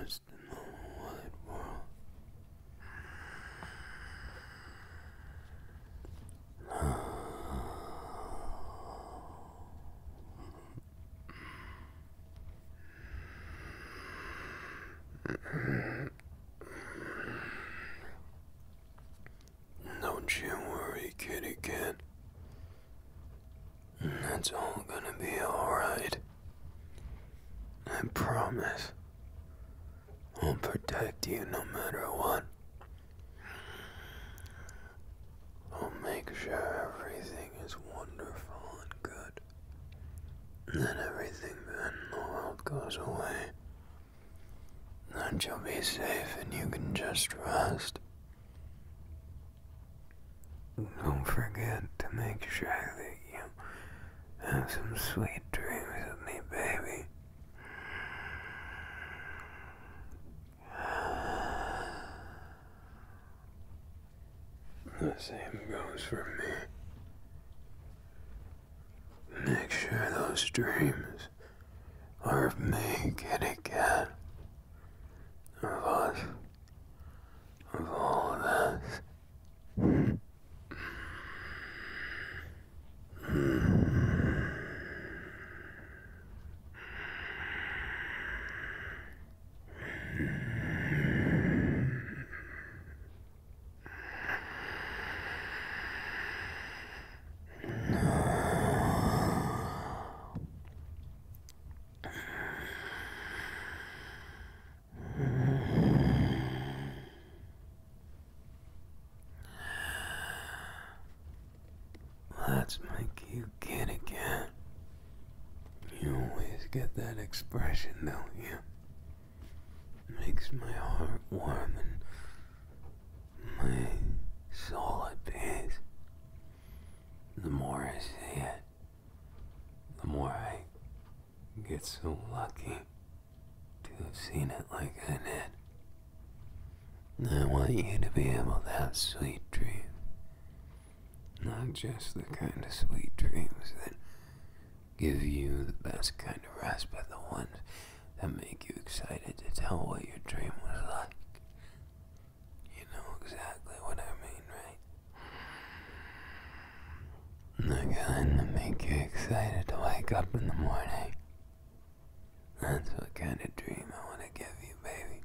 lost in the wide world. Don't you worry, kitty cat. That's all gonna be alright. I promise. I'll protect you no matter what. I'll make sure everything is wonderful and good. And then everything bad in the world goes away. Then you'll be safe and you can just rest. Don't forget to make sure that you have some sweet dreams with me, baby. The same goes for me. Make sure those dreams are of me, kitty cat. Of us. Of all of us. That's my cute kitty cat. You always get that expression, don't you? Makes my heart warm and my soul at peace. The more I see it, the more I get so lucky to have seen it like I did. I want you to be able to have sweet dreams. Not just the kind of sweet dreams that give you the best kind of rest, but the ones that make you excited to tell what your dream was like. You know exactly what I mean, right? The kind that make you excited to wake up in the morning. That's what kind of dream I want to give you, baby.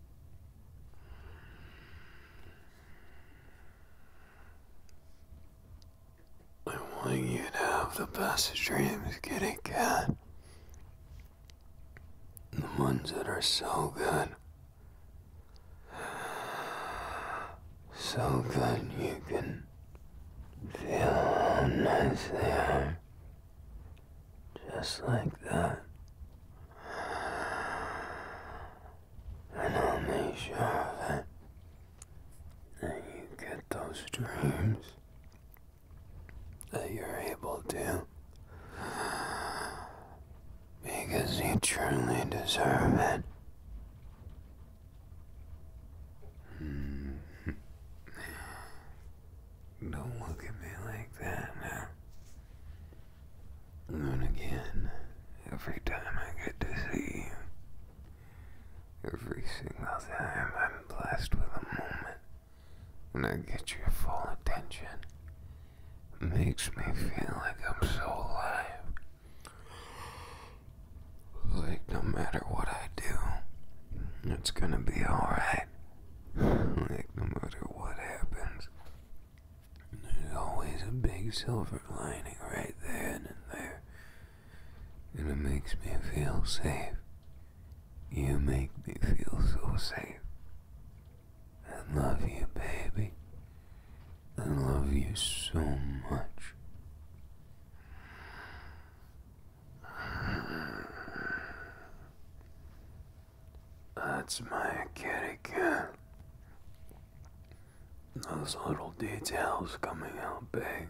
I want you to have the best dreams, kitty cat. The ones that are so good. So good you can feel how nice they are. Just like that. And I'll make sure of it. That you get those dreams. That you're able to, because you truly deserve it. Don't look at me like that now. And again, every time I get to see you, every single time I'm blessed with a moment, and I get your full attention. Makes me feel like I'm so alive. Like no matter what I do, it's gonna be alright. Like no matter what happens, there's always a big silver lining right there and there. And it makes me feel safe. You make me feel so safe. I love you, baby. I love you so much. That's my kitty cat. Those little details coming out big.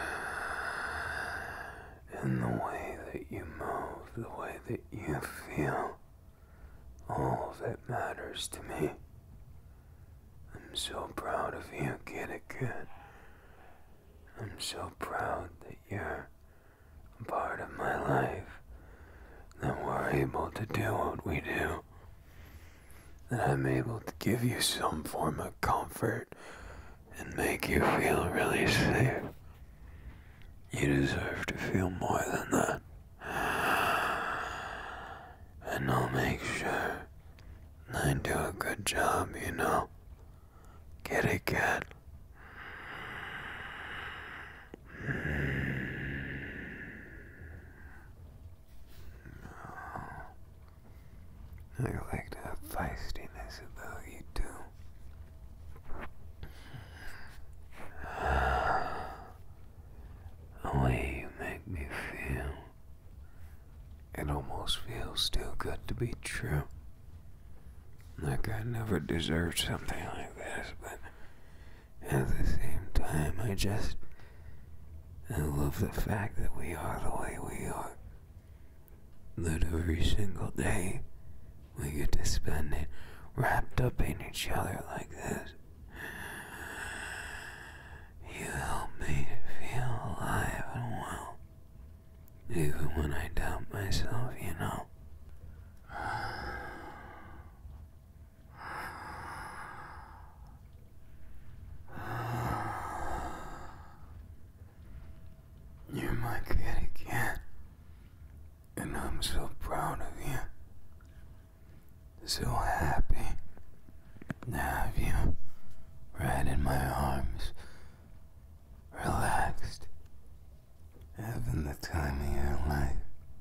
And the way that you move, the way that you feel. All of it matters to me. I'm so proud of you, kitty cat. I'm so proud that you're a part of my life, that we're able to do what we do. that I'm able to give you some form of comfort and make you feel really safe. You deserve to feel more than that. And I'll make sure I do a good job, you know. Kitty cat. I like that feistiness about you too. The way you make me feel. It almost feels too good to be true. Like I never deserved something like this, but at the same time, I just, I love the fact that we are the way we are. That every single day, we get to spend it wrapped up in each other like this. You help me to feel alive and well, even when I doubt myself, you know. You're my kitty cat, and I'm so proud of you. So happy to have you right in my arms, relaxed, having the time of your life,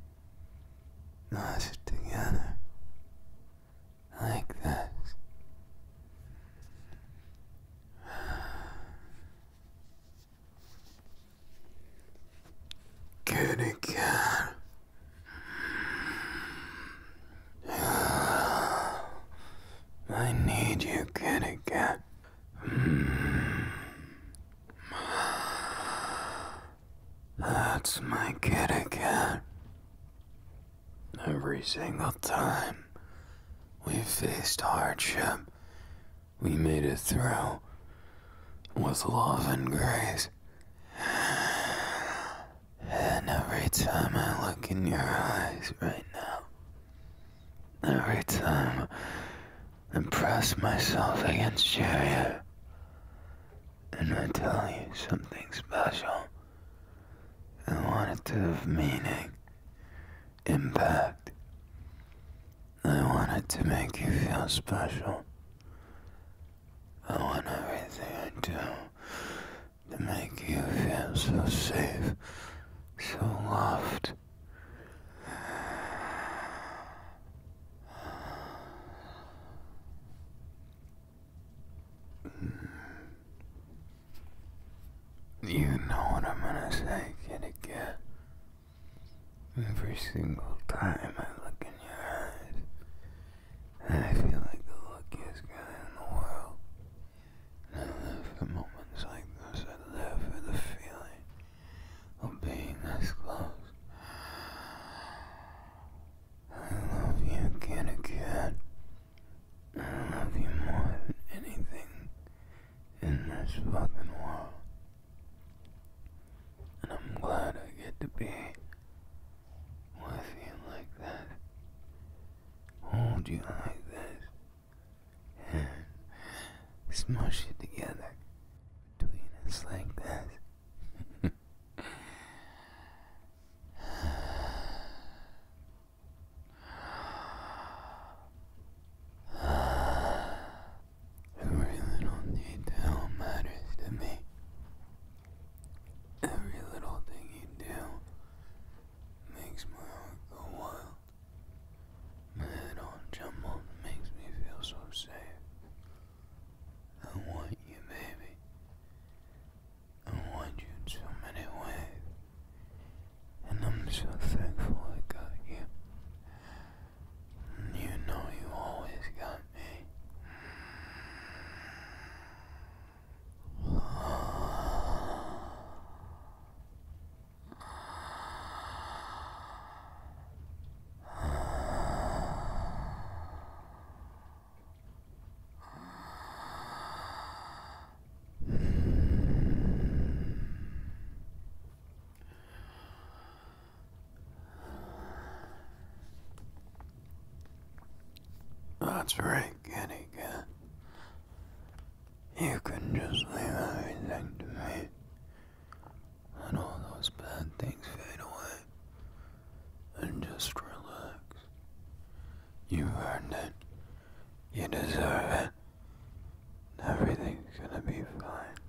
us together, like this. Kitty cat. I need you, kitty cat. That's my kitty cat. Every single time we faced hardship, we made it through with love and grace. And every time I look in your eyes right now, every time I press myself against your ear, and I tell you something special, I want it to have meaning, impact. I want it to make you feel special. I want everything I do to make you feel so safe, so loved. You know what I'm gonna say, kitty cat. Every single time I look in your eyes, I feel like the luckiest guy in the world. And I live for moments like this. I live for the feeling of being this close. I love you, kitty cat. I love you more than anything in this fucking world. And I'm glad I get to be with you like that. Hold you like this. And smush it together between us like this. Every little detail matters to me. Every little thing you do makes my heart go wild. My head all jumbled, makes me feel so safe. I want you, baby. That's right, kitty cat. You can just leave everything to me. And all those bad things fade away. And just relax. You earned it. You deserve it. Everything's gonna be fine.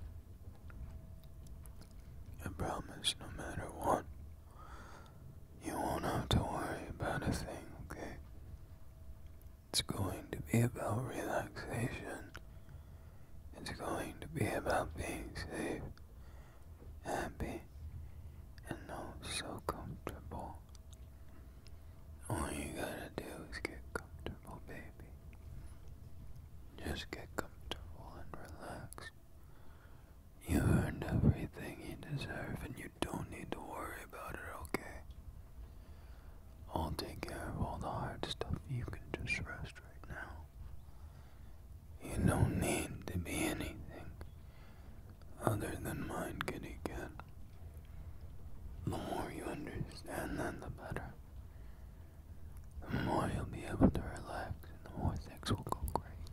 I promise, no matter what, you won't have to worry about a thing, okay? It's going to be about relaxation. It's going to be about being safe, happy, and oh, so comfortable. All you gotta do is get comfortable, baby. Just get comfortable and relax. You earned everything you deserve, and you don't need to worry about it, okay? I'll take care of all the hard stuff. You can just rest right now. You don't need to be anything other than mine, kitty cat. The more you understand that, the better. The more you'll be able to relax, and the more things will go great.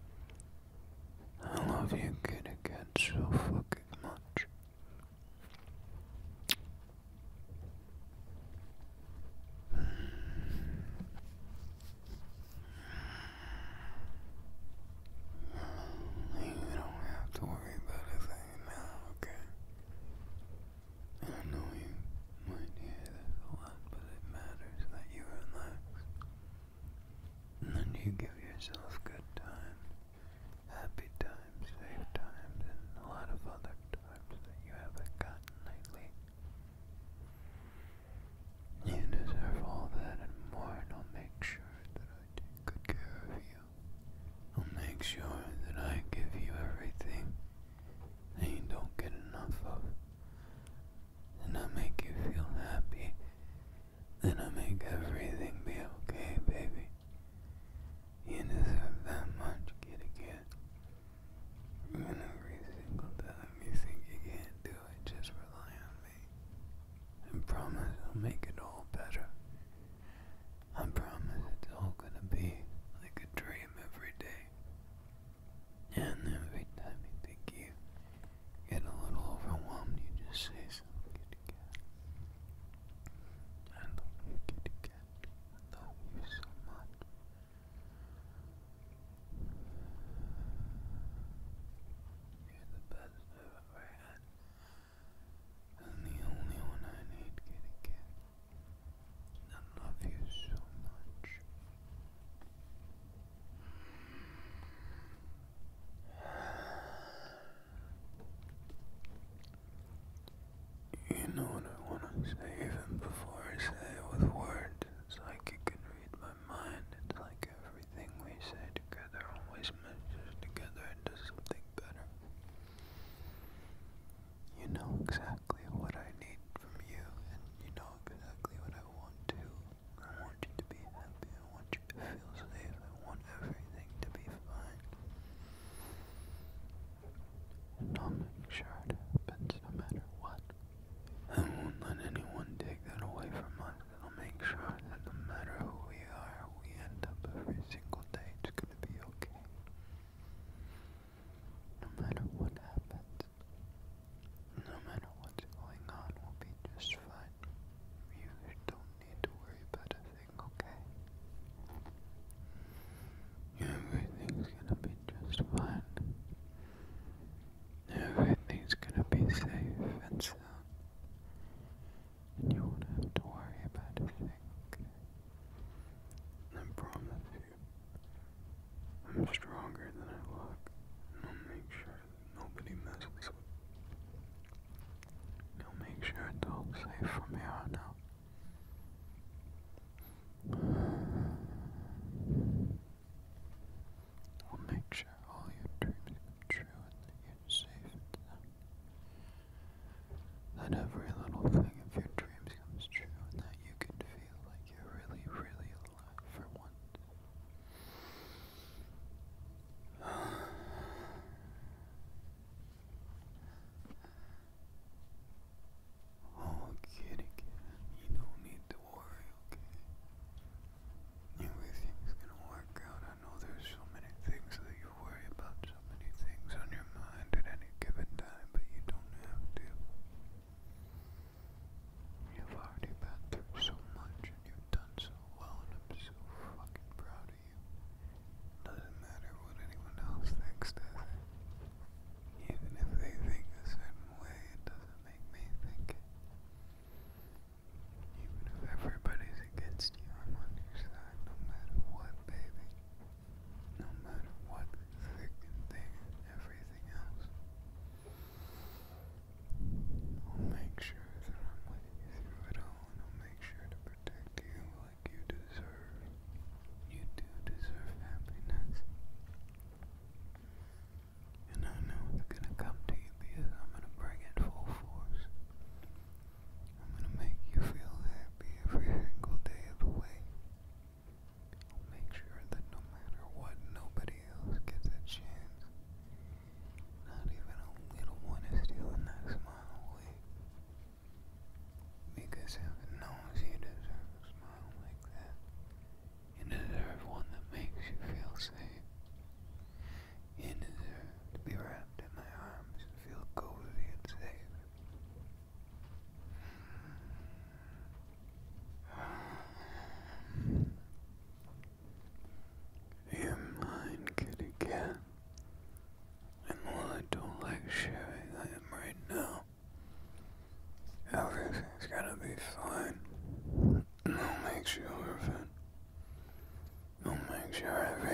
I love you, kitty cat, so fucking much. You don't have to worry about a thing now, okay? I know you might hear this a lot, but it matters that you relax. And then you give yourself good times, happy times, safe times, and a lot of other times that you haven't gotten lately. You deserve all that and more, and I'll make sure that I take good care of you. I'll make sure that I give you everything that you don't get enough of. And I make you feel happy. Then I make everything be okay, baby. You deserve that much, kitty cat. And every single time you think you can't do it, just rely on me. I promise I'll make it all better. I promise it's all gonna be like a dream every day. And every time you think you get a little overwhelmed, you just say something, kitty cat. I love you, kitty cat. I love you so much. You're the best I've ever had. And the only one I need, kitty cat. I love you so much. You know what I want to say even before I say it with words. It's like you can read my mind. It's like everything we say together always meshes together into something better. You know exactly what I need from you, and you know exactly what I want too. I want you to be happy. I want you to feel safe. I want everything to be fine. And I'll make sure it happens no matter what. I won't let anyone take that away from us, and I'll make sure that no matter who we are, who we end up every single day, it's gonna be okay. No matter what happens, no matter what's going on, we'll be just fine. You don't need to worry about a thing, okay? Everything's gonna be just fine. Everything's gonna be safe and sound. And you won't have to worry about a thing, okay? I promise you, I'm stronger than I look, and I'll make sure that nobody messes with me. I'll make sure it's all safe from here on out. I'll make sure all your dreams come true and that you're safe and sound. That every little thing of your dreams comes true, and that you can feel like you're really, really alive for once. Oh, kitty cat.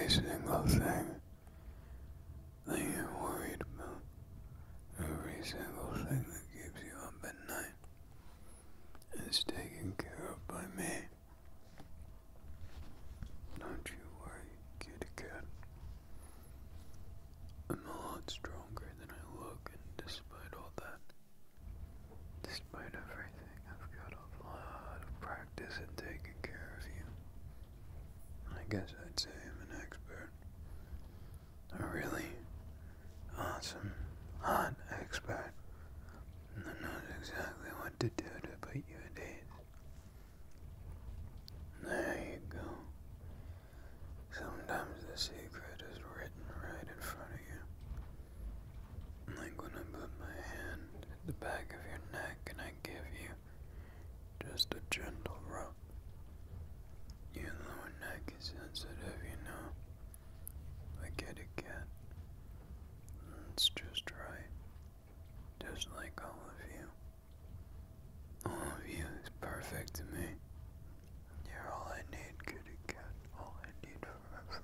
every single thing that you're worried about, every single thing that keeps you up at night, is taken care of by me. Don't you worry, kitty cat. I'm a lot stronger than I look, and despite all that, despite everything, I've got a lot of practice in taking care of you. I guess I'd say I'm an expert. A really awesome, hot expert that knows exactly what to do to put you at ease. There you go. Sometimes the secret is written right in front of you. Like when I put my hand at the back of your neck and I give you just a gentle rub. Your lower neck is sensitive, you know. I get it, cat. It's just right. Just like all of you. All of you is perfect to me. You're all I need, kitty cat. All I need forever.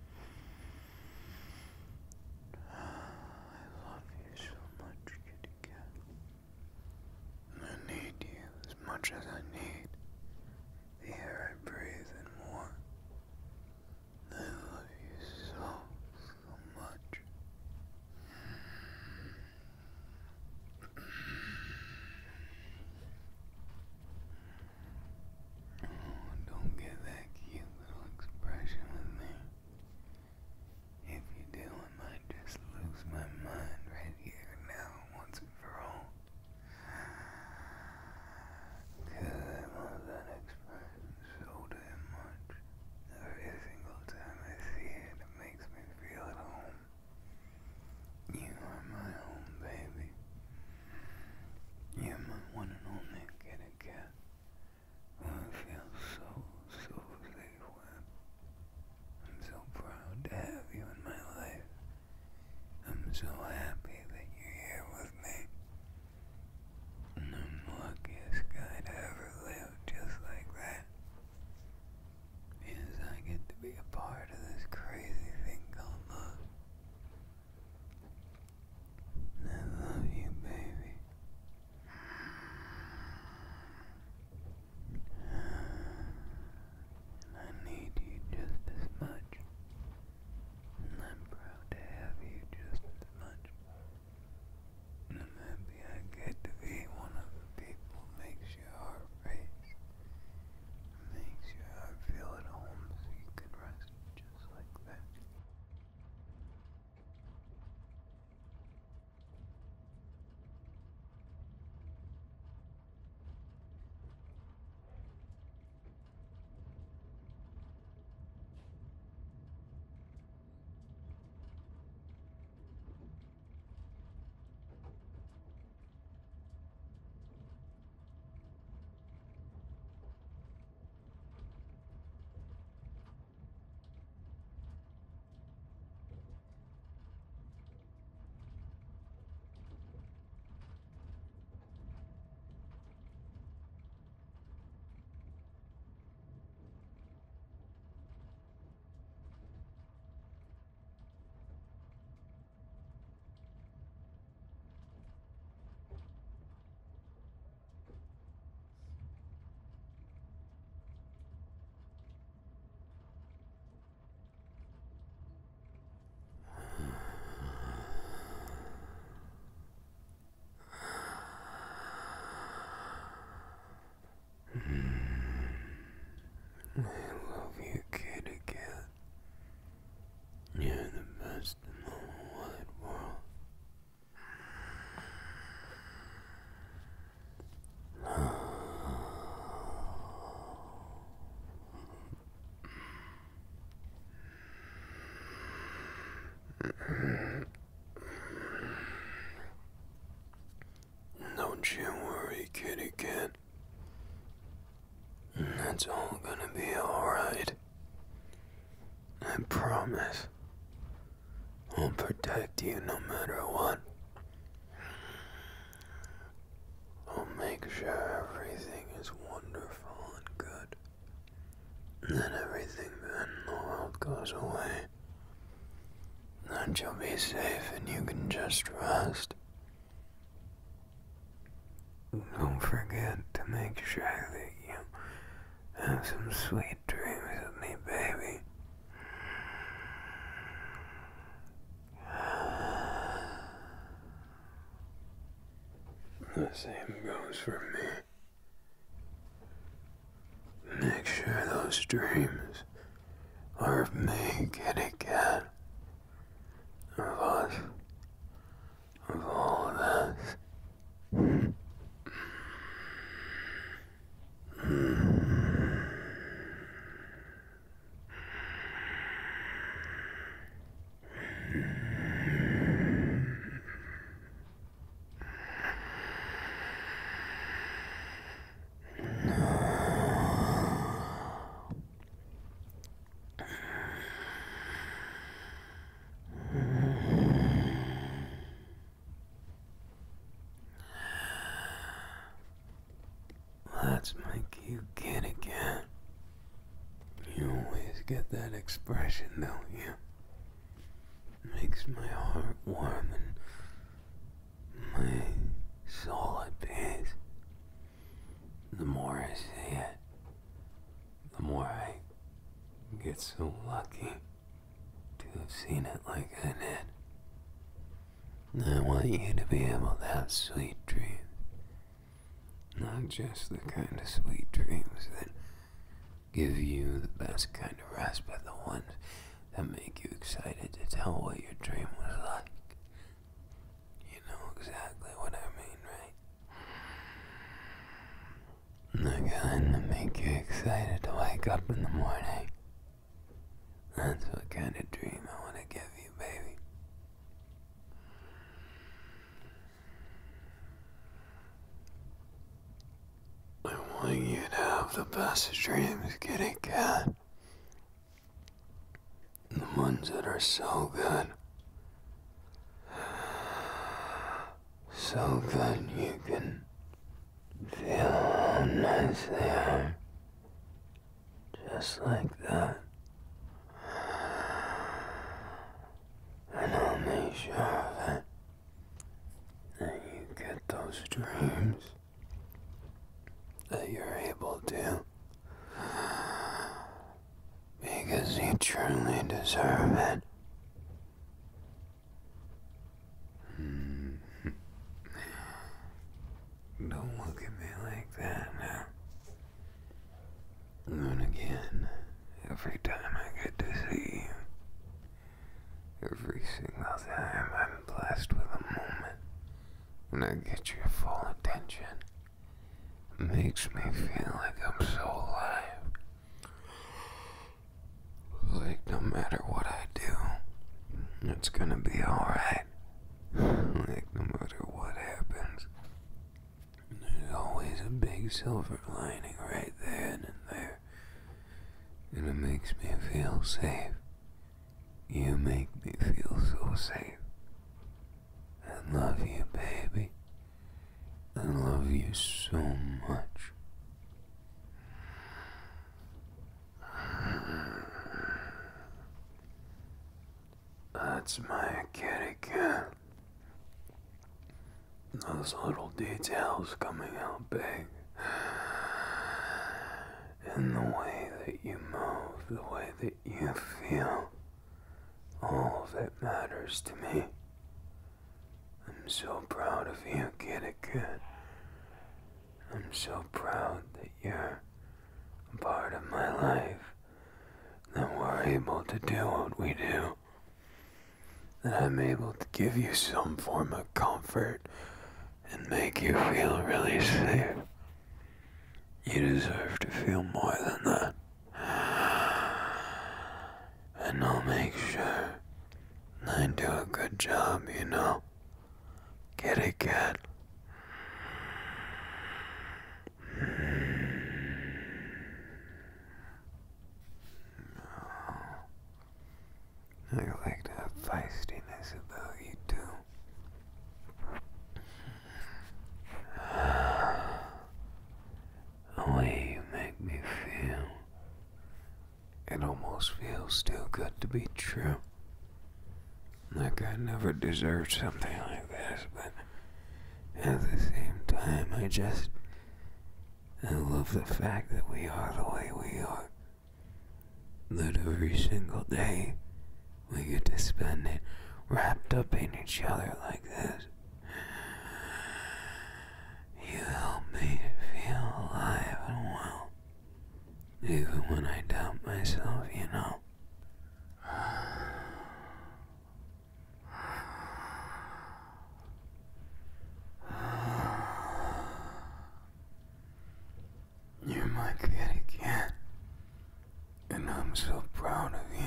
I love you so much, kitty cat. I need you as much as I need the air I breathe and more. I love you so, so much. Oh, don't get that cute little expression with me. If you do, I might just lose my mind right here and now, once and for all. Cause I love that expression so damn much. Every single time I see it, it makes me feel at home. You are my home, baby. You're my one and only kitty cat. Oh, I feel so, so safe with. I'm so proud to have you in my life. I'm so happy that you're here with me. And I'm the luckiest guy to ever live just like that. Because I get to be a part of this crazy thing called love. I love you, baby. And I need you just as much. And I'm proud to have you just as much. And I'm happy I get to be one of the people who makes your heart race. Makes your heart feel at home so you can rest just like that. I love you, kitty cat. You're the best in the whole wide world. Don't you worry, kitty cat. It's all gonna be alright. I promise. I'll protect you no matter what. I'll make sure everything is wonderful and good. And then everything bad in the world goes away. that you'll be safe and you can just rest. Don't forget to make sure that you have some sweet dreams with me, baby. The same goes for me. Make sure those dreams are of me, kitty cat. Of us. Of all of us. That's my cute kitty cat. You always get that expression, don't you? Makes my heart warm and my soul at peace. The more I see it, the more I get so lucky to have seen it like I did. I want you to be able to have sweet dreams. Not just the kind of sweet dreams that give you the best kind of rest, but the ones that make you excited to tell what your dream was like. You know exactly what I mean, right? The kind that make you excited to wake up in the morning. That's what kind of dream I want to give you, baby. I want you to have the best dreams, kitty cat. The ones that are so good. So good you can feel how nice they are. Just like that. And I'll make sure of it. That you get those dreams. That you're able to, because you truly deserve it. Mm-hmm. Don't look at me like that now. And again, every time I get to see you, every single time I'm blessed with a moment when I get your full attention. Makes me feel like I'm so alive. Like no matter what I do, it's gonna be alright. Like no matter what happens, there's always a big silver lining right then and there. And it makes me feel safe. You make me feel so safe. I love you, baby. I love you so much. That's my kitty cat. Those little details coming out big. And the way that you move, the way that you feel. All of it matters to me. I'm so proud of you, kitty cat. I'm so proud that you're a part of my life, that we're able to do what we do, that I'm able to give you some form of comfort and make you feel really safe. You deserve to feel more than that. And I'll make sure I do a good job, you know. Kitty cat. I like that feistiness about you too. The way you make me feel. It almost feels too good to be true. Like I never deserved something like this, but at the same time, I just, I love the fact that we are the way we are. That every single day, we get to spend it wrapped up in each other like this. You help me to feel alive and well, even when I doubt myself, you know. You're my kitty cat, and I'm so proud of you.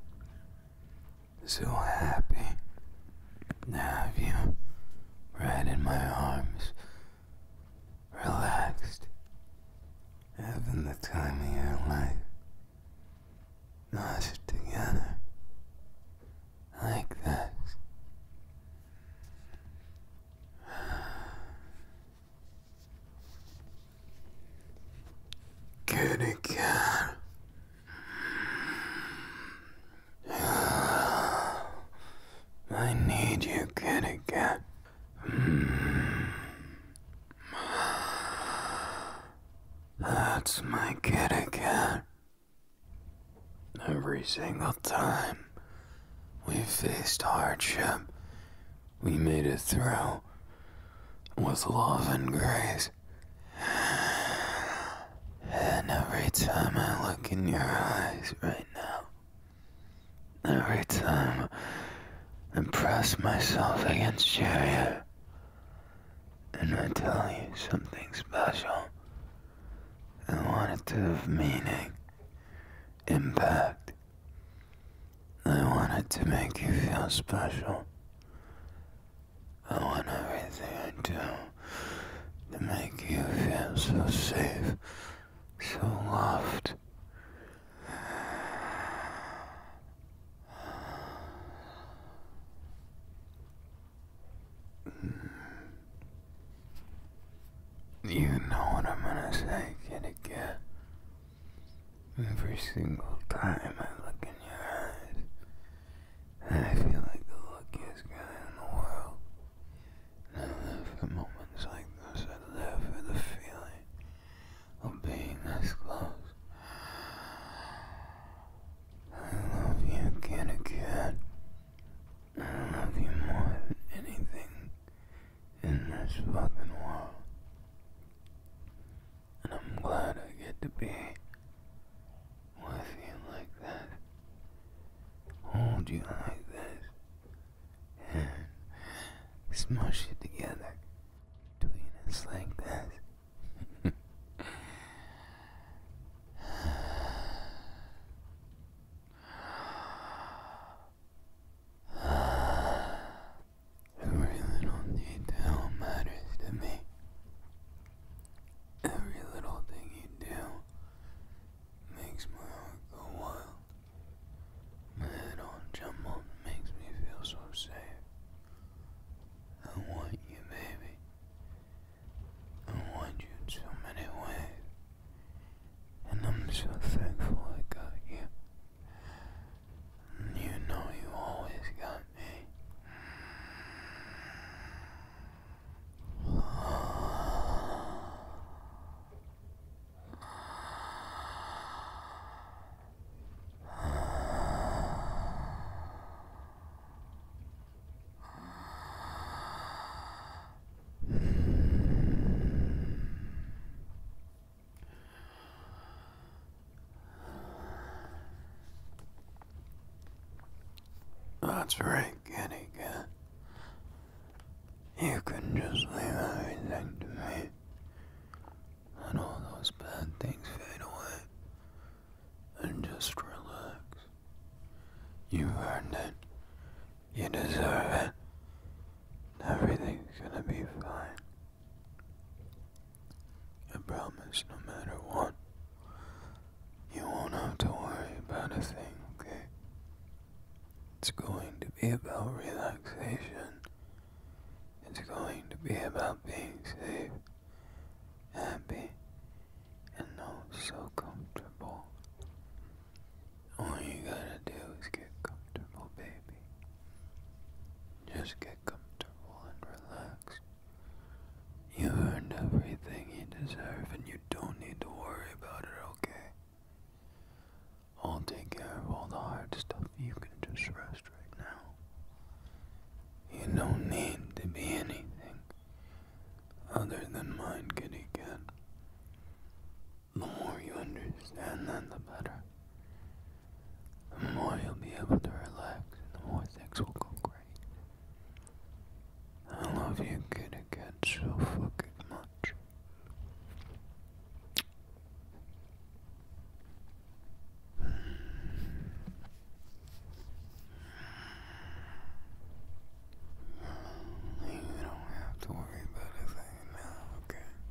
So happy to have you right in my arms, relaxed, having the time of your life. Us together, like this. Kitty cat. I need you, kitty cat. That's my kitty cat. Every single time we faced hardship, we made it through with love and grace. And every time I look in your eyes right now, every time I press myself against your ear, and I tell you something special, I want it to have meaning, impact. I want it to make you feel special. I want everything I do to make you feel so safe, so loved. You know what I'm gonna say, kitty cat. Every single time I look in your eyes, I feel like the luckiest guy in the world. And I live for moments like this. I live for the feeling of being this close. I love you, kitty cat. I love you more than anything in this fucking world. And I'm glad I get to be with you like that. Hold you like this. And smush you together between us like this. Every little detail matters to me. Every little thing you do makes my heart go wild. My head all jumbled, makes me feel so safe. I want you, baby. I want you in so many ways. And I'm so thankful I got you. And you know you always got me. That's right, kitty cat. You can just leave everything to me. Let all those bad things fade away. And just relax. You earned it. You deserve it. Everything's gonna be fine. I promise, no matter what, you won't have to worry about a thing, okay? It's going to be about relaxation. It's going to be about being safe, happy, and oh, so comfortable. All you gotta do is get comfortable, baby. take care of all the hard stuff. You can just rest right now. You don't need to be anything other than mine, kitty cat. The more you understand that, the better. The more you'll be able to relax, and the more things will go great. I love you, kitty cat, so fucking much. You don't have to worry about a thing now, okay?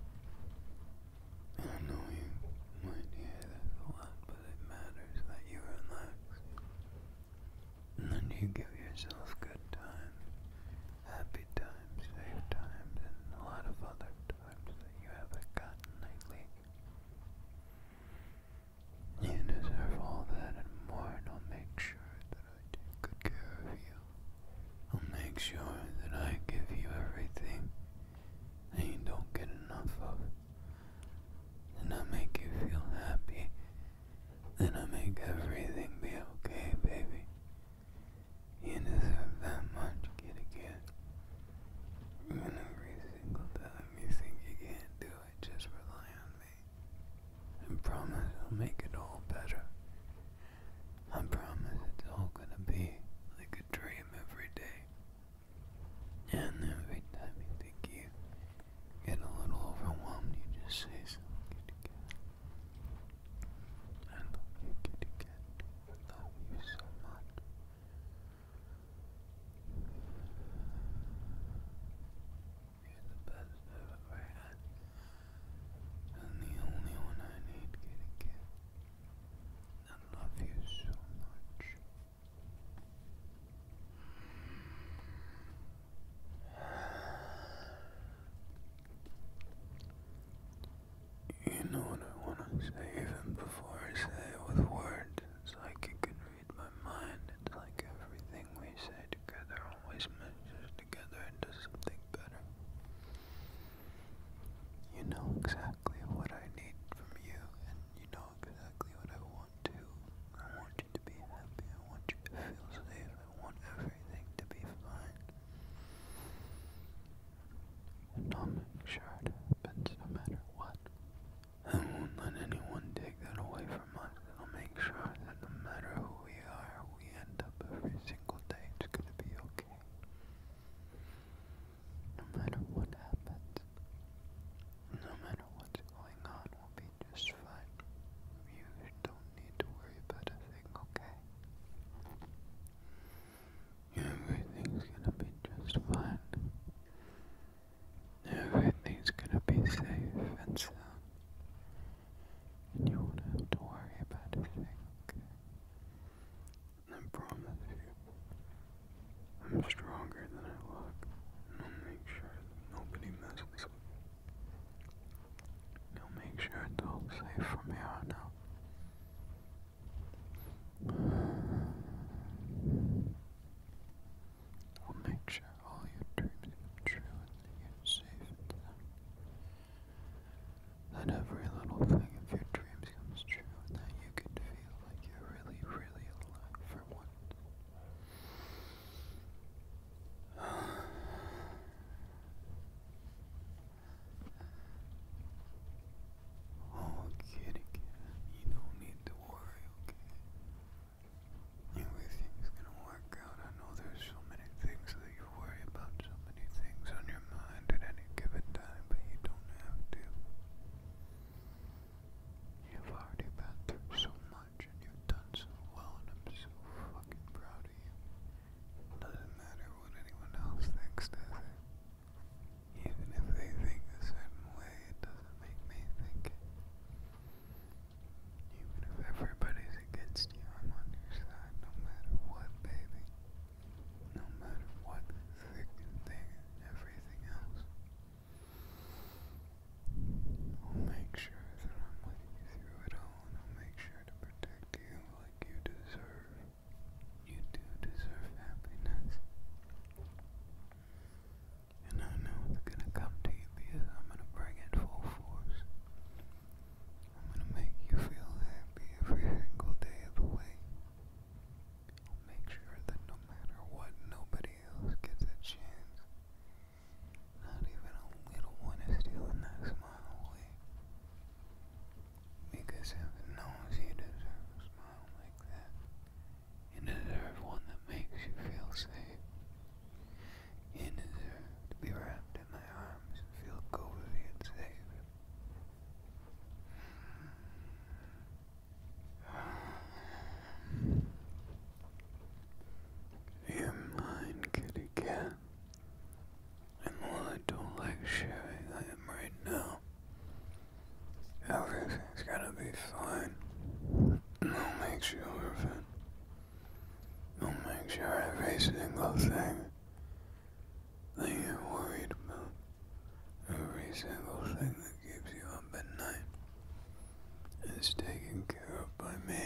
single thing that you're worried about, every single thing that keeps you up at night, is taken care of by me.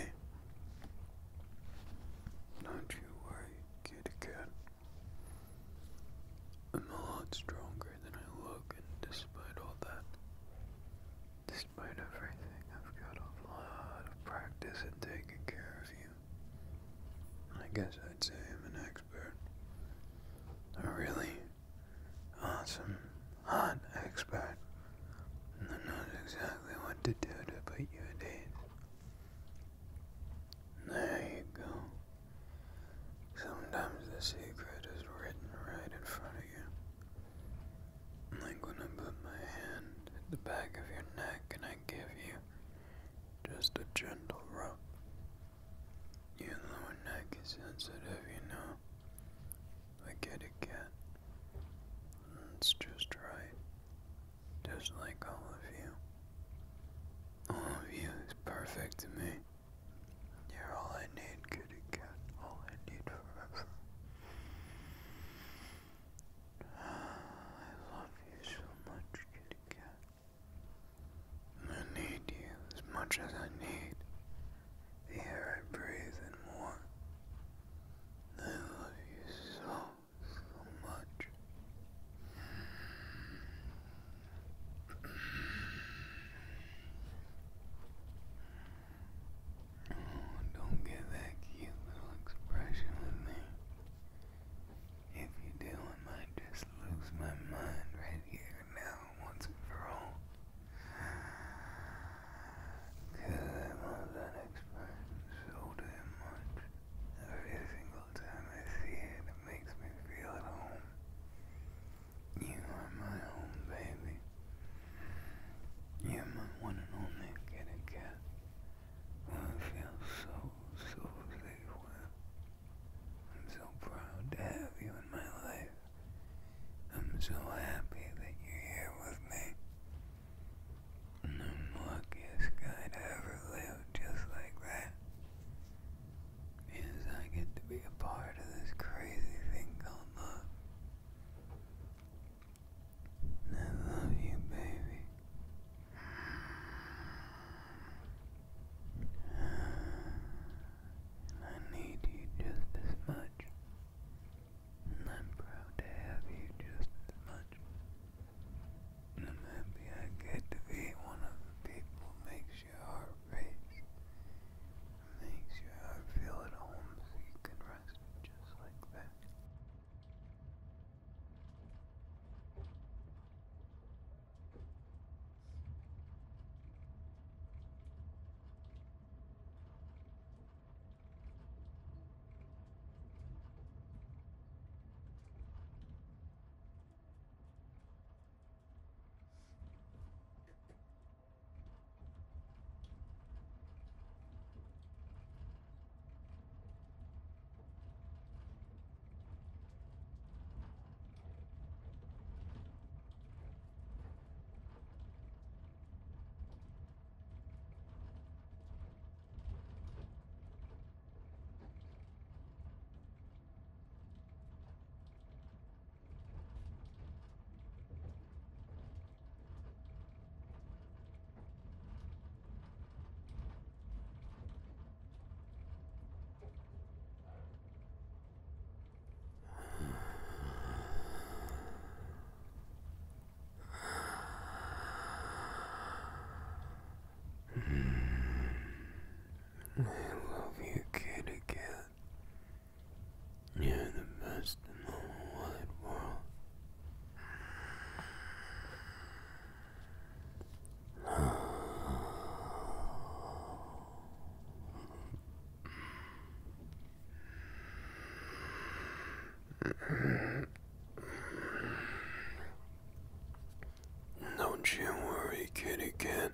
Don't you worry, kitty cat. I'm a lot stronger than I look, and despite all that, despite everything, I've got a lot of practice in taking care of you. I guess I'd say I'm an expert. A really awesome, hot expert. And I knows exactly what to do to put you at ease. There you go. Sometimes the secret is written right in front of you. Like when I put my hand at the back of your neck and I give you just a gentle rub. Your lower neck is sensitive, you know. The kitty cat. It's just right. Just like all of you. All of you is perfect to me. You're all I need, kitty cat. All I need forever. I love you so much, kitty cat. I need you as much as I need the air I breathe and more. I love you so, so much. Oh, don't get that cute little expression with me. If you do, I might just lose my mind right here now, once and for all. Cause I love that expression so damn much. Every single time I see it, it makes me feel at home. You are my home, baby. You're my one and only kitty cat. Who I feel so, so safe with. I'm so proud to have you in my life. I'm so happy that you're here with me. And I'm the luckiest guy to ever live just like that. Because I get to be a part of this crazy thing called love. I love you, baby. And I need you just as much. And I'm proud to have you just as much. And I'm happy I get to be one of the people who makes your heart race. Makes your heart feel at home so you can rest just like that. I love you, kitty cat. You're the best in the whole wide world. Don't you worry, kitty cat.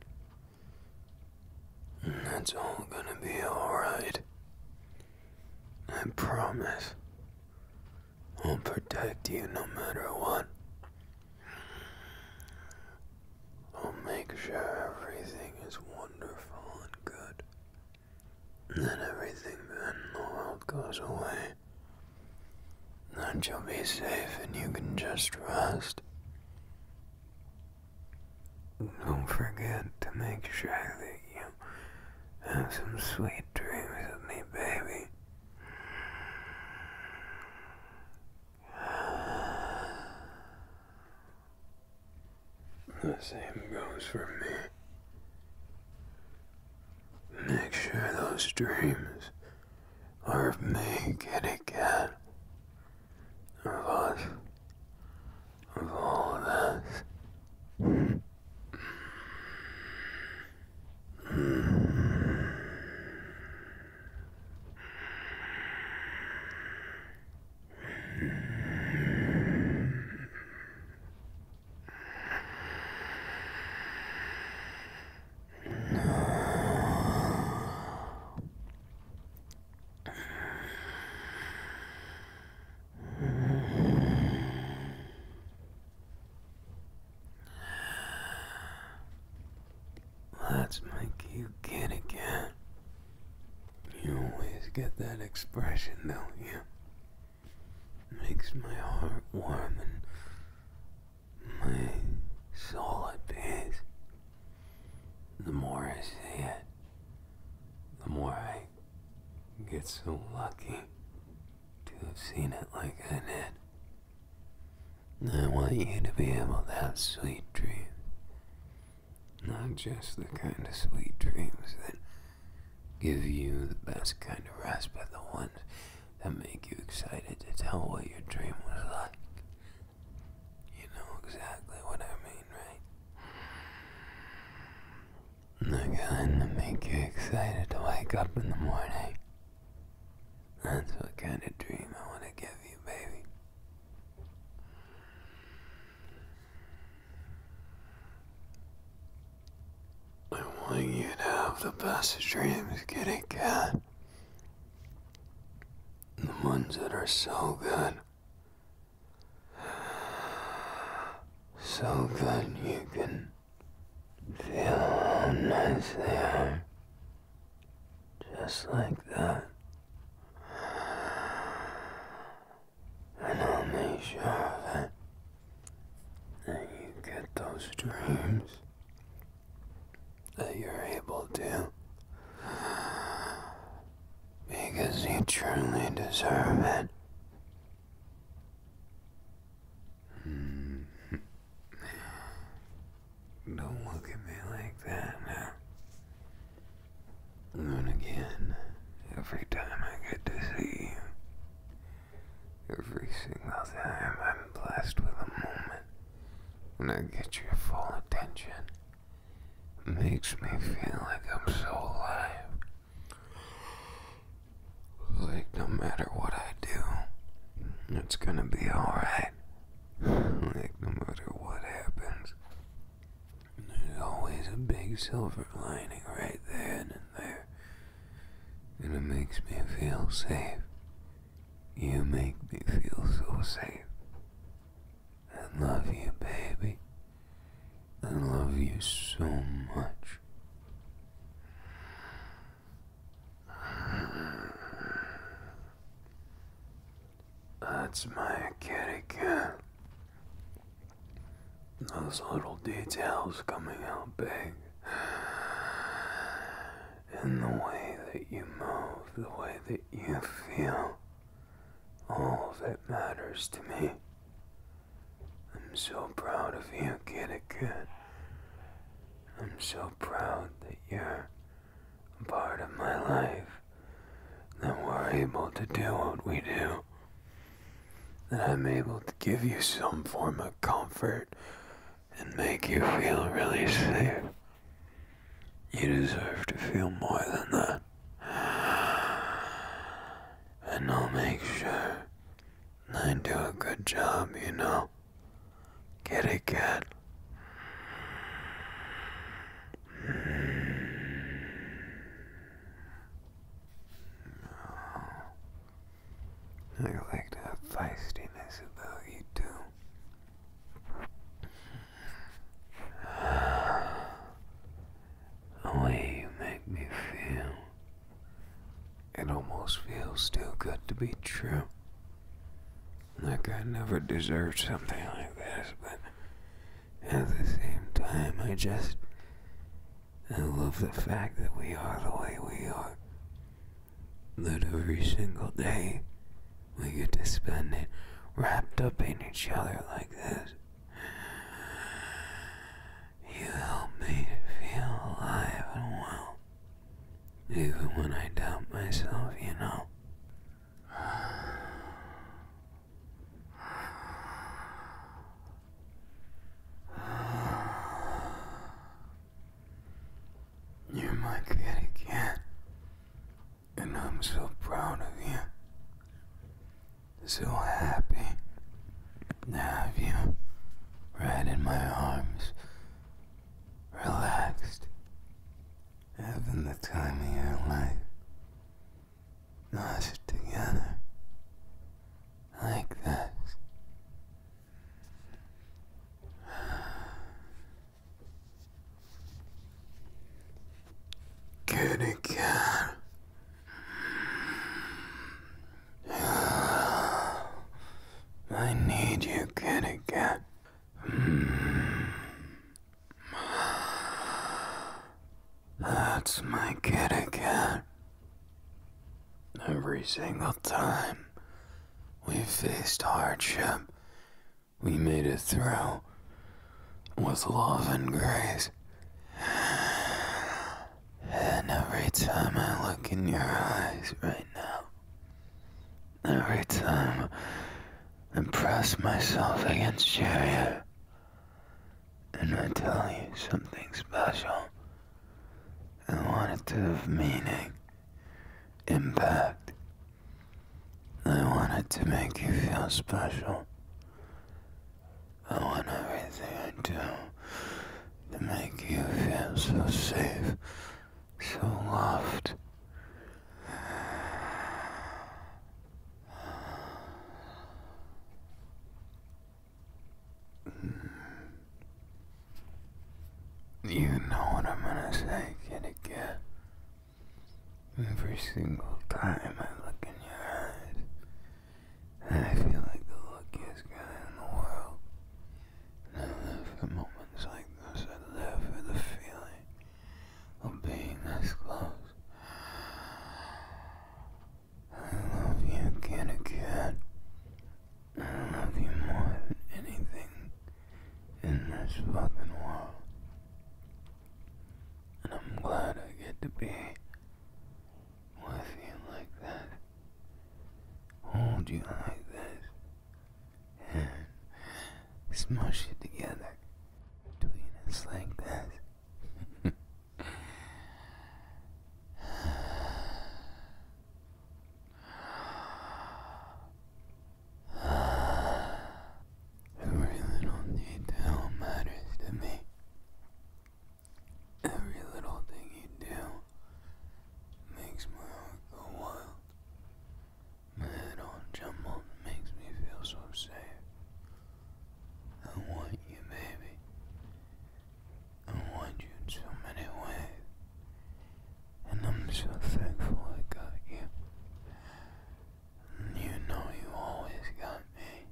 That's all gonna be alright. I promise. I'll protect you no matter what. I'll make sure everything is wonderful and good. And then everything bad in the world goes away. and you'll be safe and you can just rest. Don't forget to make sure that you have some sweet dreams with me, baby. The same goes for me. Make sure those dreams are of me, kitty cat. Of us. Of all of us. That's my cute kitty cat. You always get that expression, don't you? Makes my heart warm and my soul at peace. The more I see it, the more I get so lucky to have seen it like I did. I want you to be able to have sweet dreams. Not just the kind of sweet dreams that give you the best kind of rest, but the ones that make you excited to tell what your dream was like. You know exactly what I mean, right? The kind that make you excited to wake up in the morning. That's what kind of dream I want to give you, baby. I want you to have the best dreams, kitty cat. The ones that are so good. So good you can feel how nice they are. Just like that. And I'll make sure of it. That you get those dreams. That you're able to, because you truly deserve it. Don't look at me like that now. And again, every time I get to see you, every single time I'm blessed with a moment when I get your full attention. Makes me feel like I'm so alive. Like no matter what I do, it's gonna be alright. Like no matter what happens, there's always a big silver lining right then and there. And it makes me feel safe. You make me feel so safe. I love you, baby. I love you so much. That's my kitty cat. Those little details coming out big. And the way that you move, the way that you feel. All of it matters to me. I'm so proud of you, kitty cat. I'm so proud that you're a part of my life, that we're able to do what we do, that I'm able to give you some form of comfort and make you feel really safe. You deserve to feel more than that. And I'll make sure I do a good job, you know. Kitty cat. I like that feistiness about you too. The way you make me feel. It almost feels too good to be true. Like I never deserved something like this, but at the same time, I just, I love the fact that we are the way we are. That every single day, we get to spend it wrapped up in each other like this. You help me to feel alive and well, even when I doubt myself, you know. You're my kitty cat, and I'm so proud of you. So happy to have you right in my arms, relaxed, having the time of your life. Us together, like this. Kitty cat. I need you, kitty cat. That's my kitty cat. Every single time we faced hardship, we made it through with love and grace. And every time I look in your eyes right now, every time I press myself against your ear, and I tell you something special, I want it to have meaning, impact. I want it to make you feel special. I want everything I do to make you feel so safe, so loved. You know what I'm gonna say, kitty cat. Every single time I look in your eyes, I feel like the luckiest guy in the world. And I live for moments like this. I live for the feeling of being this close. I love you, kitty cat. I love you more than anything in this fucking world. And I'm glad I get to be with you like that. Hold you like this. And smush it together between us like this. Every little detail matters to me. Every little thing you do makes my heart go wild. My head all jumbled, makes me feel so safe. I want you, baby. I want you in so many ways. And I'm so thankful I got you. And you know you always got me.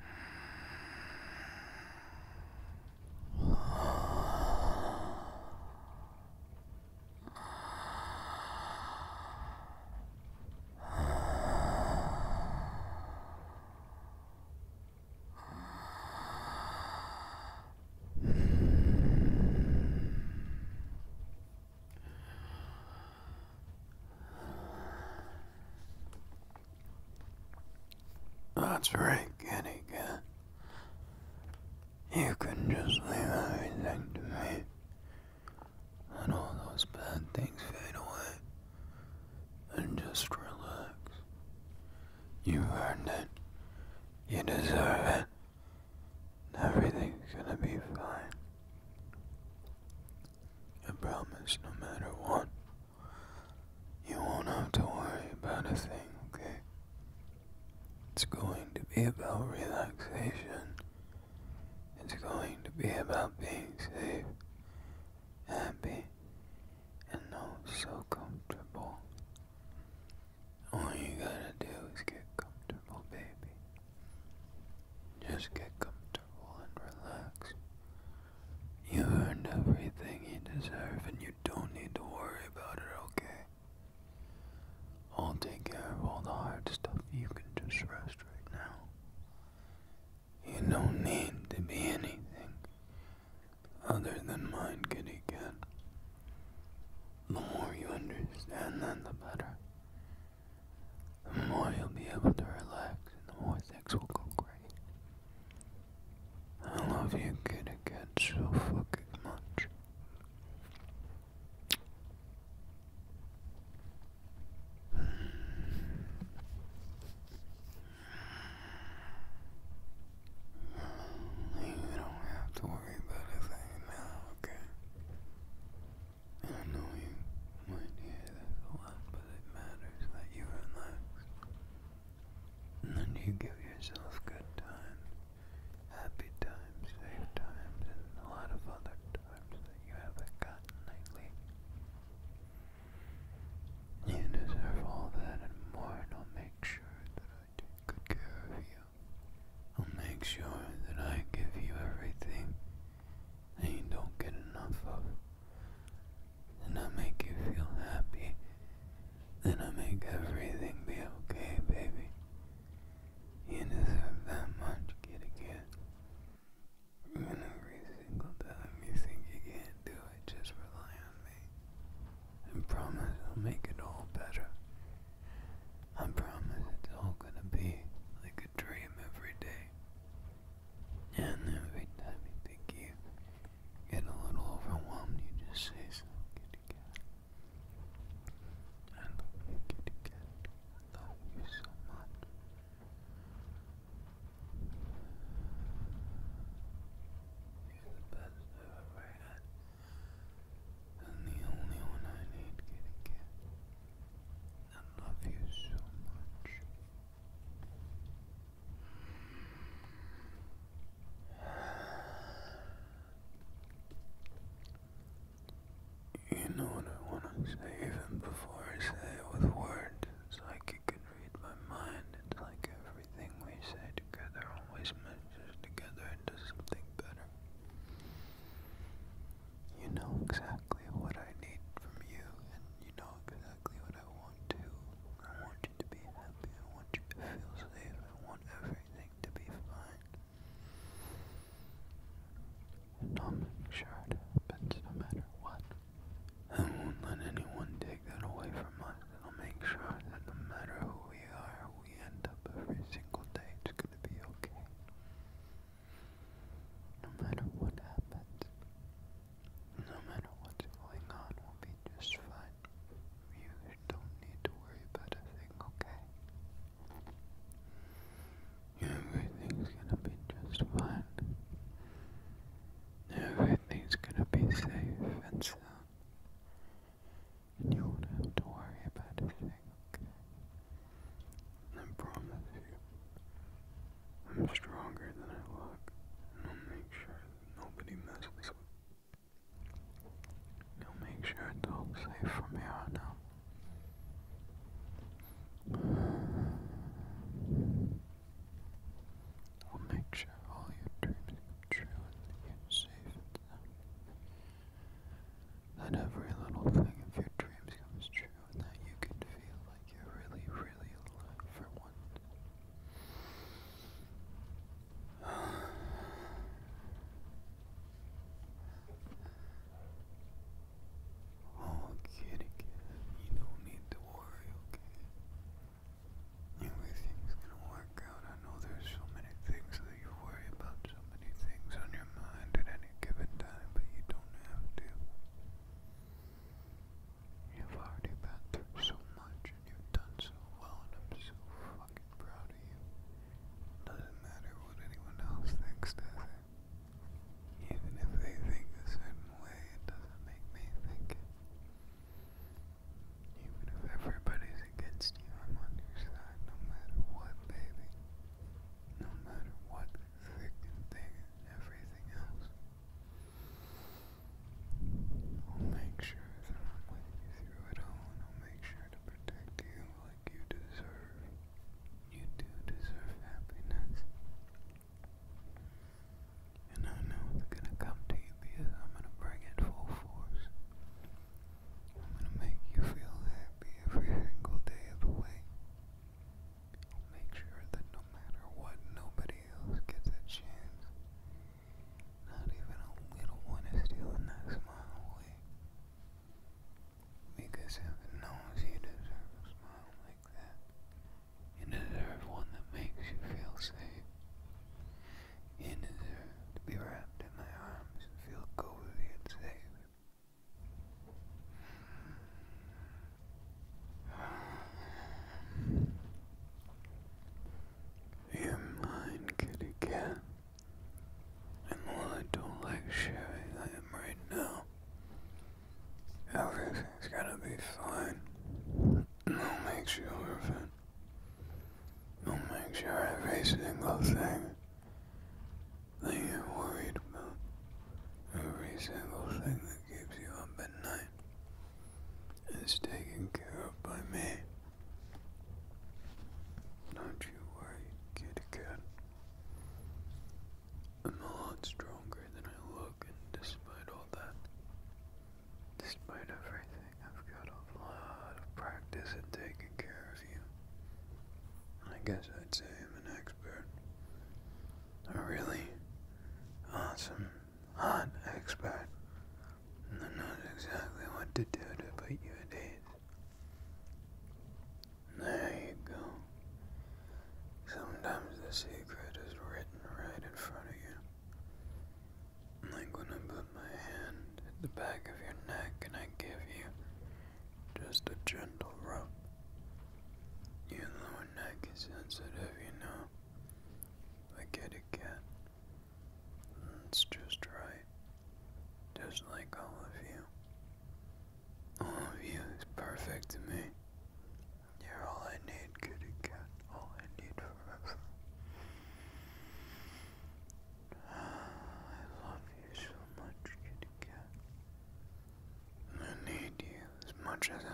That's right, kitty cat. You can just leave everything to me. Let all those bad things fade away. And just relax. You earned it. You deserve it. Everything's gonna be fine. I promise, no matter what, you won't have to worry about a thing, okay? It's going to be about relaxation. It's going to be about being safe, happy, and oh, so comfortable. All you gotta do is get comfortable, baby. just rest right now. You don't need to be anything other than mine, kitty cat. The more you understand that, the better. The more you'll be able to relax, and the more things will go great. I love you, kitty cat, so fucking much. You don't have to worry about a thing now, okay? I know you might hear this a lot, but it matters that you relax. And then you give yourself good times, happy times, safe times, and a lot of other times that you haven't gotten lately. You deserve all that and more, and I'll make sure that I take good care of you. I'll make sure that I give you everything that you don't get enough of. And I make you feel happy. Then I make everything be okay, baby. You deserve that much, kitty cat. And every single time you think you can't do it, just rely on me. And promise I'll make it all better. I promise it's all gonna be like a dream every day. And every time you think you get a little overwhelmed, you just say so, kitty cat. I love you, kitty cat. I love you so much. You're the best I've ever had. And the only one I need, kitty cat. I love you so much. You know what I want to say even before I say it with words. It's like you can read my mind. It's like everything we say together always meshes together into something better. You know exactly what I need from you, and you know exactly what I want too. I want you to be happy. I want you to feel safe. I want everything to be fine. And I'll make sure it happens no matter what. I won't let anyone take that away from us, and I'll make sure that no matter who we are, who we end up every single day, it's gonna be okay. No matter what happens, no matter what's going on, we'll be just fine. You don't need to worry about a thing, okay? Everything's gonna be just fine. Everything's gonna be safe and sound. And you won't have to worry about a thing, okay? I promise you, I'm stronger than I look, and I'll make sure that nobody messes with me. I'll make sure it's all safe from here on out. I'll make sure all your dreams come true and that you're safe and sound. That every little thing of your dreams comes true and that you can feel like you're really, really alive for once. Oh, kitty cat. make sure every single thing that you're worried about, every single thing that keeps you up at night, is taken care of by me. Don't you worry, kitty cat. I'm a lot stronger than I look, and despite all that, despite everything, I've got a lot of practice in taking care of you. I guess I'd say I'm an expert. A really awesome, hot expert. And I know exactly what to do to put you at ease. There you go. Sometimes the secret is written right in front of you. Like when I put my hand at the back of your neck and I give you just a gentle rub. Your lower neck is sensitive, you know. Like kitty cat. It's just right. Just like all of you. All of you is perfect to me. You're all I need, kitty cat. All I need forever. I love you so much, kitty cat. I need you as much as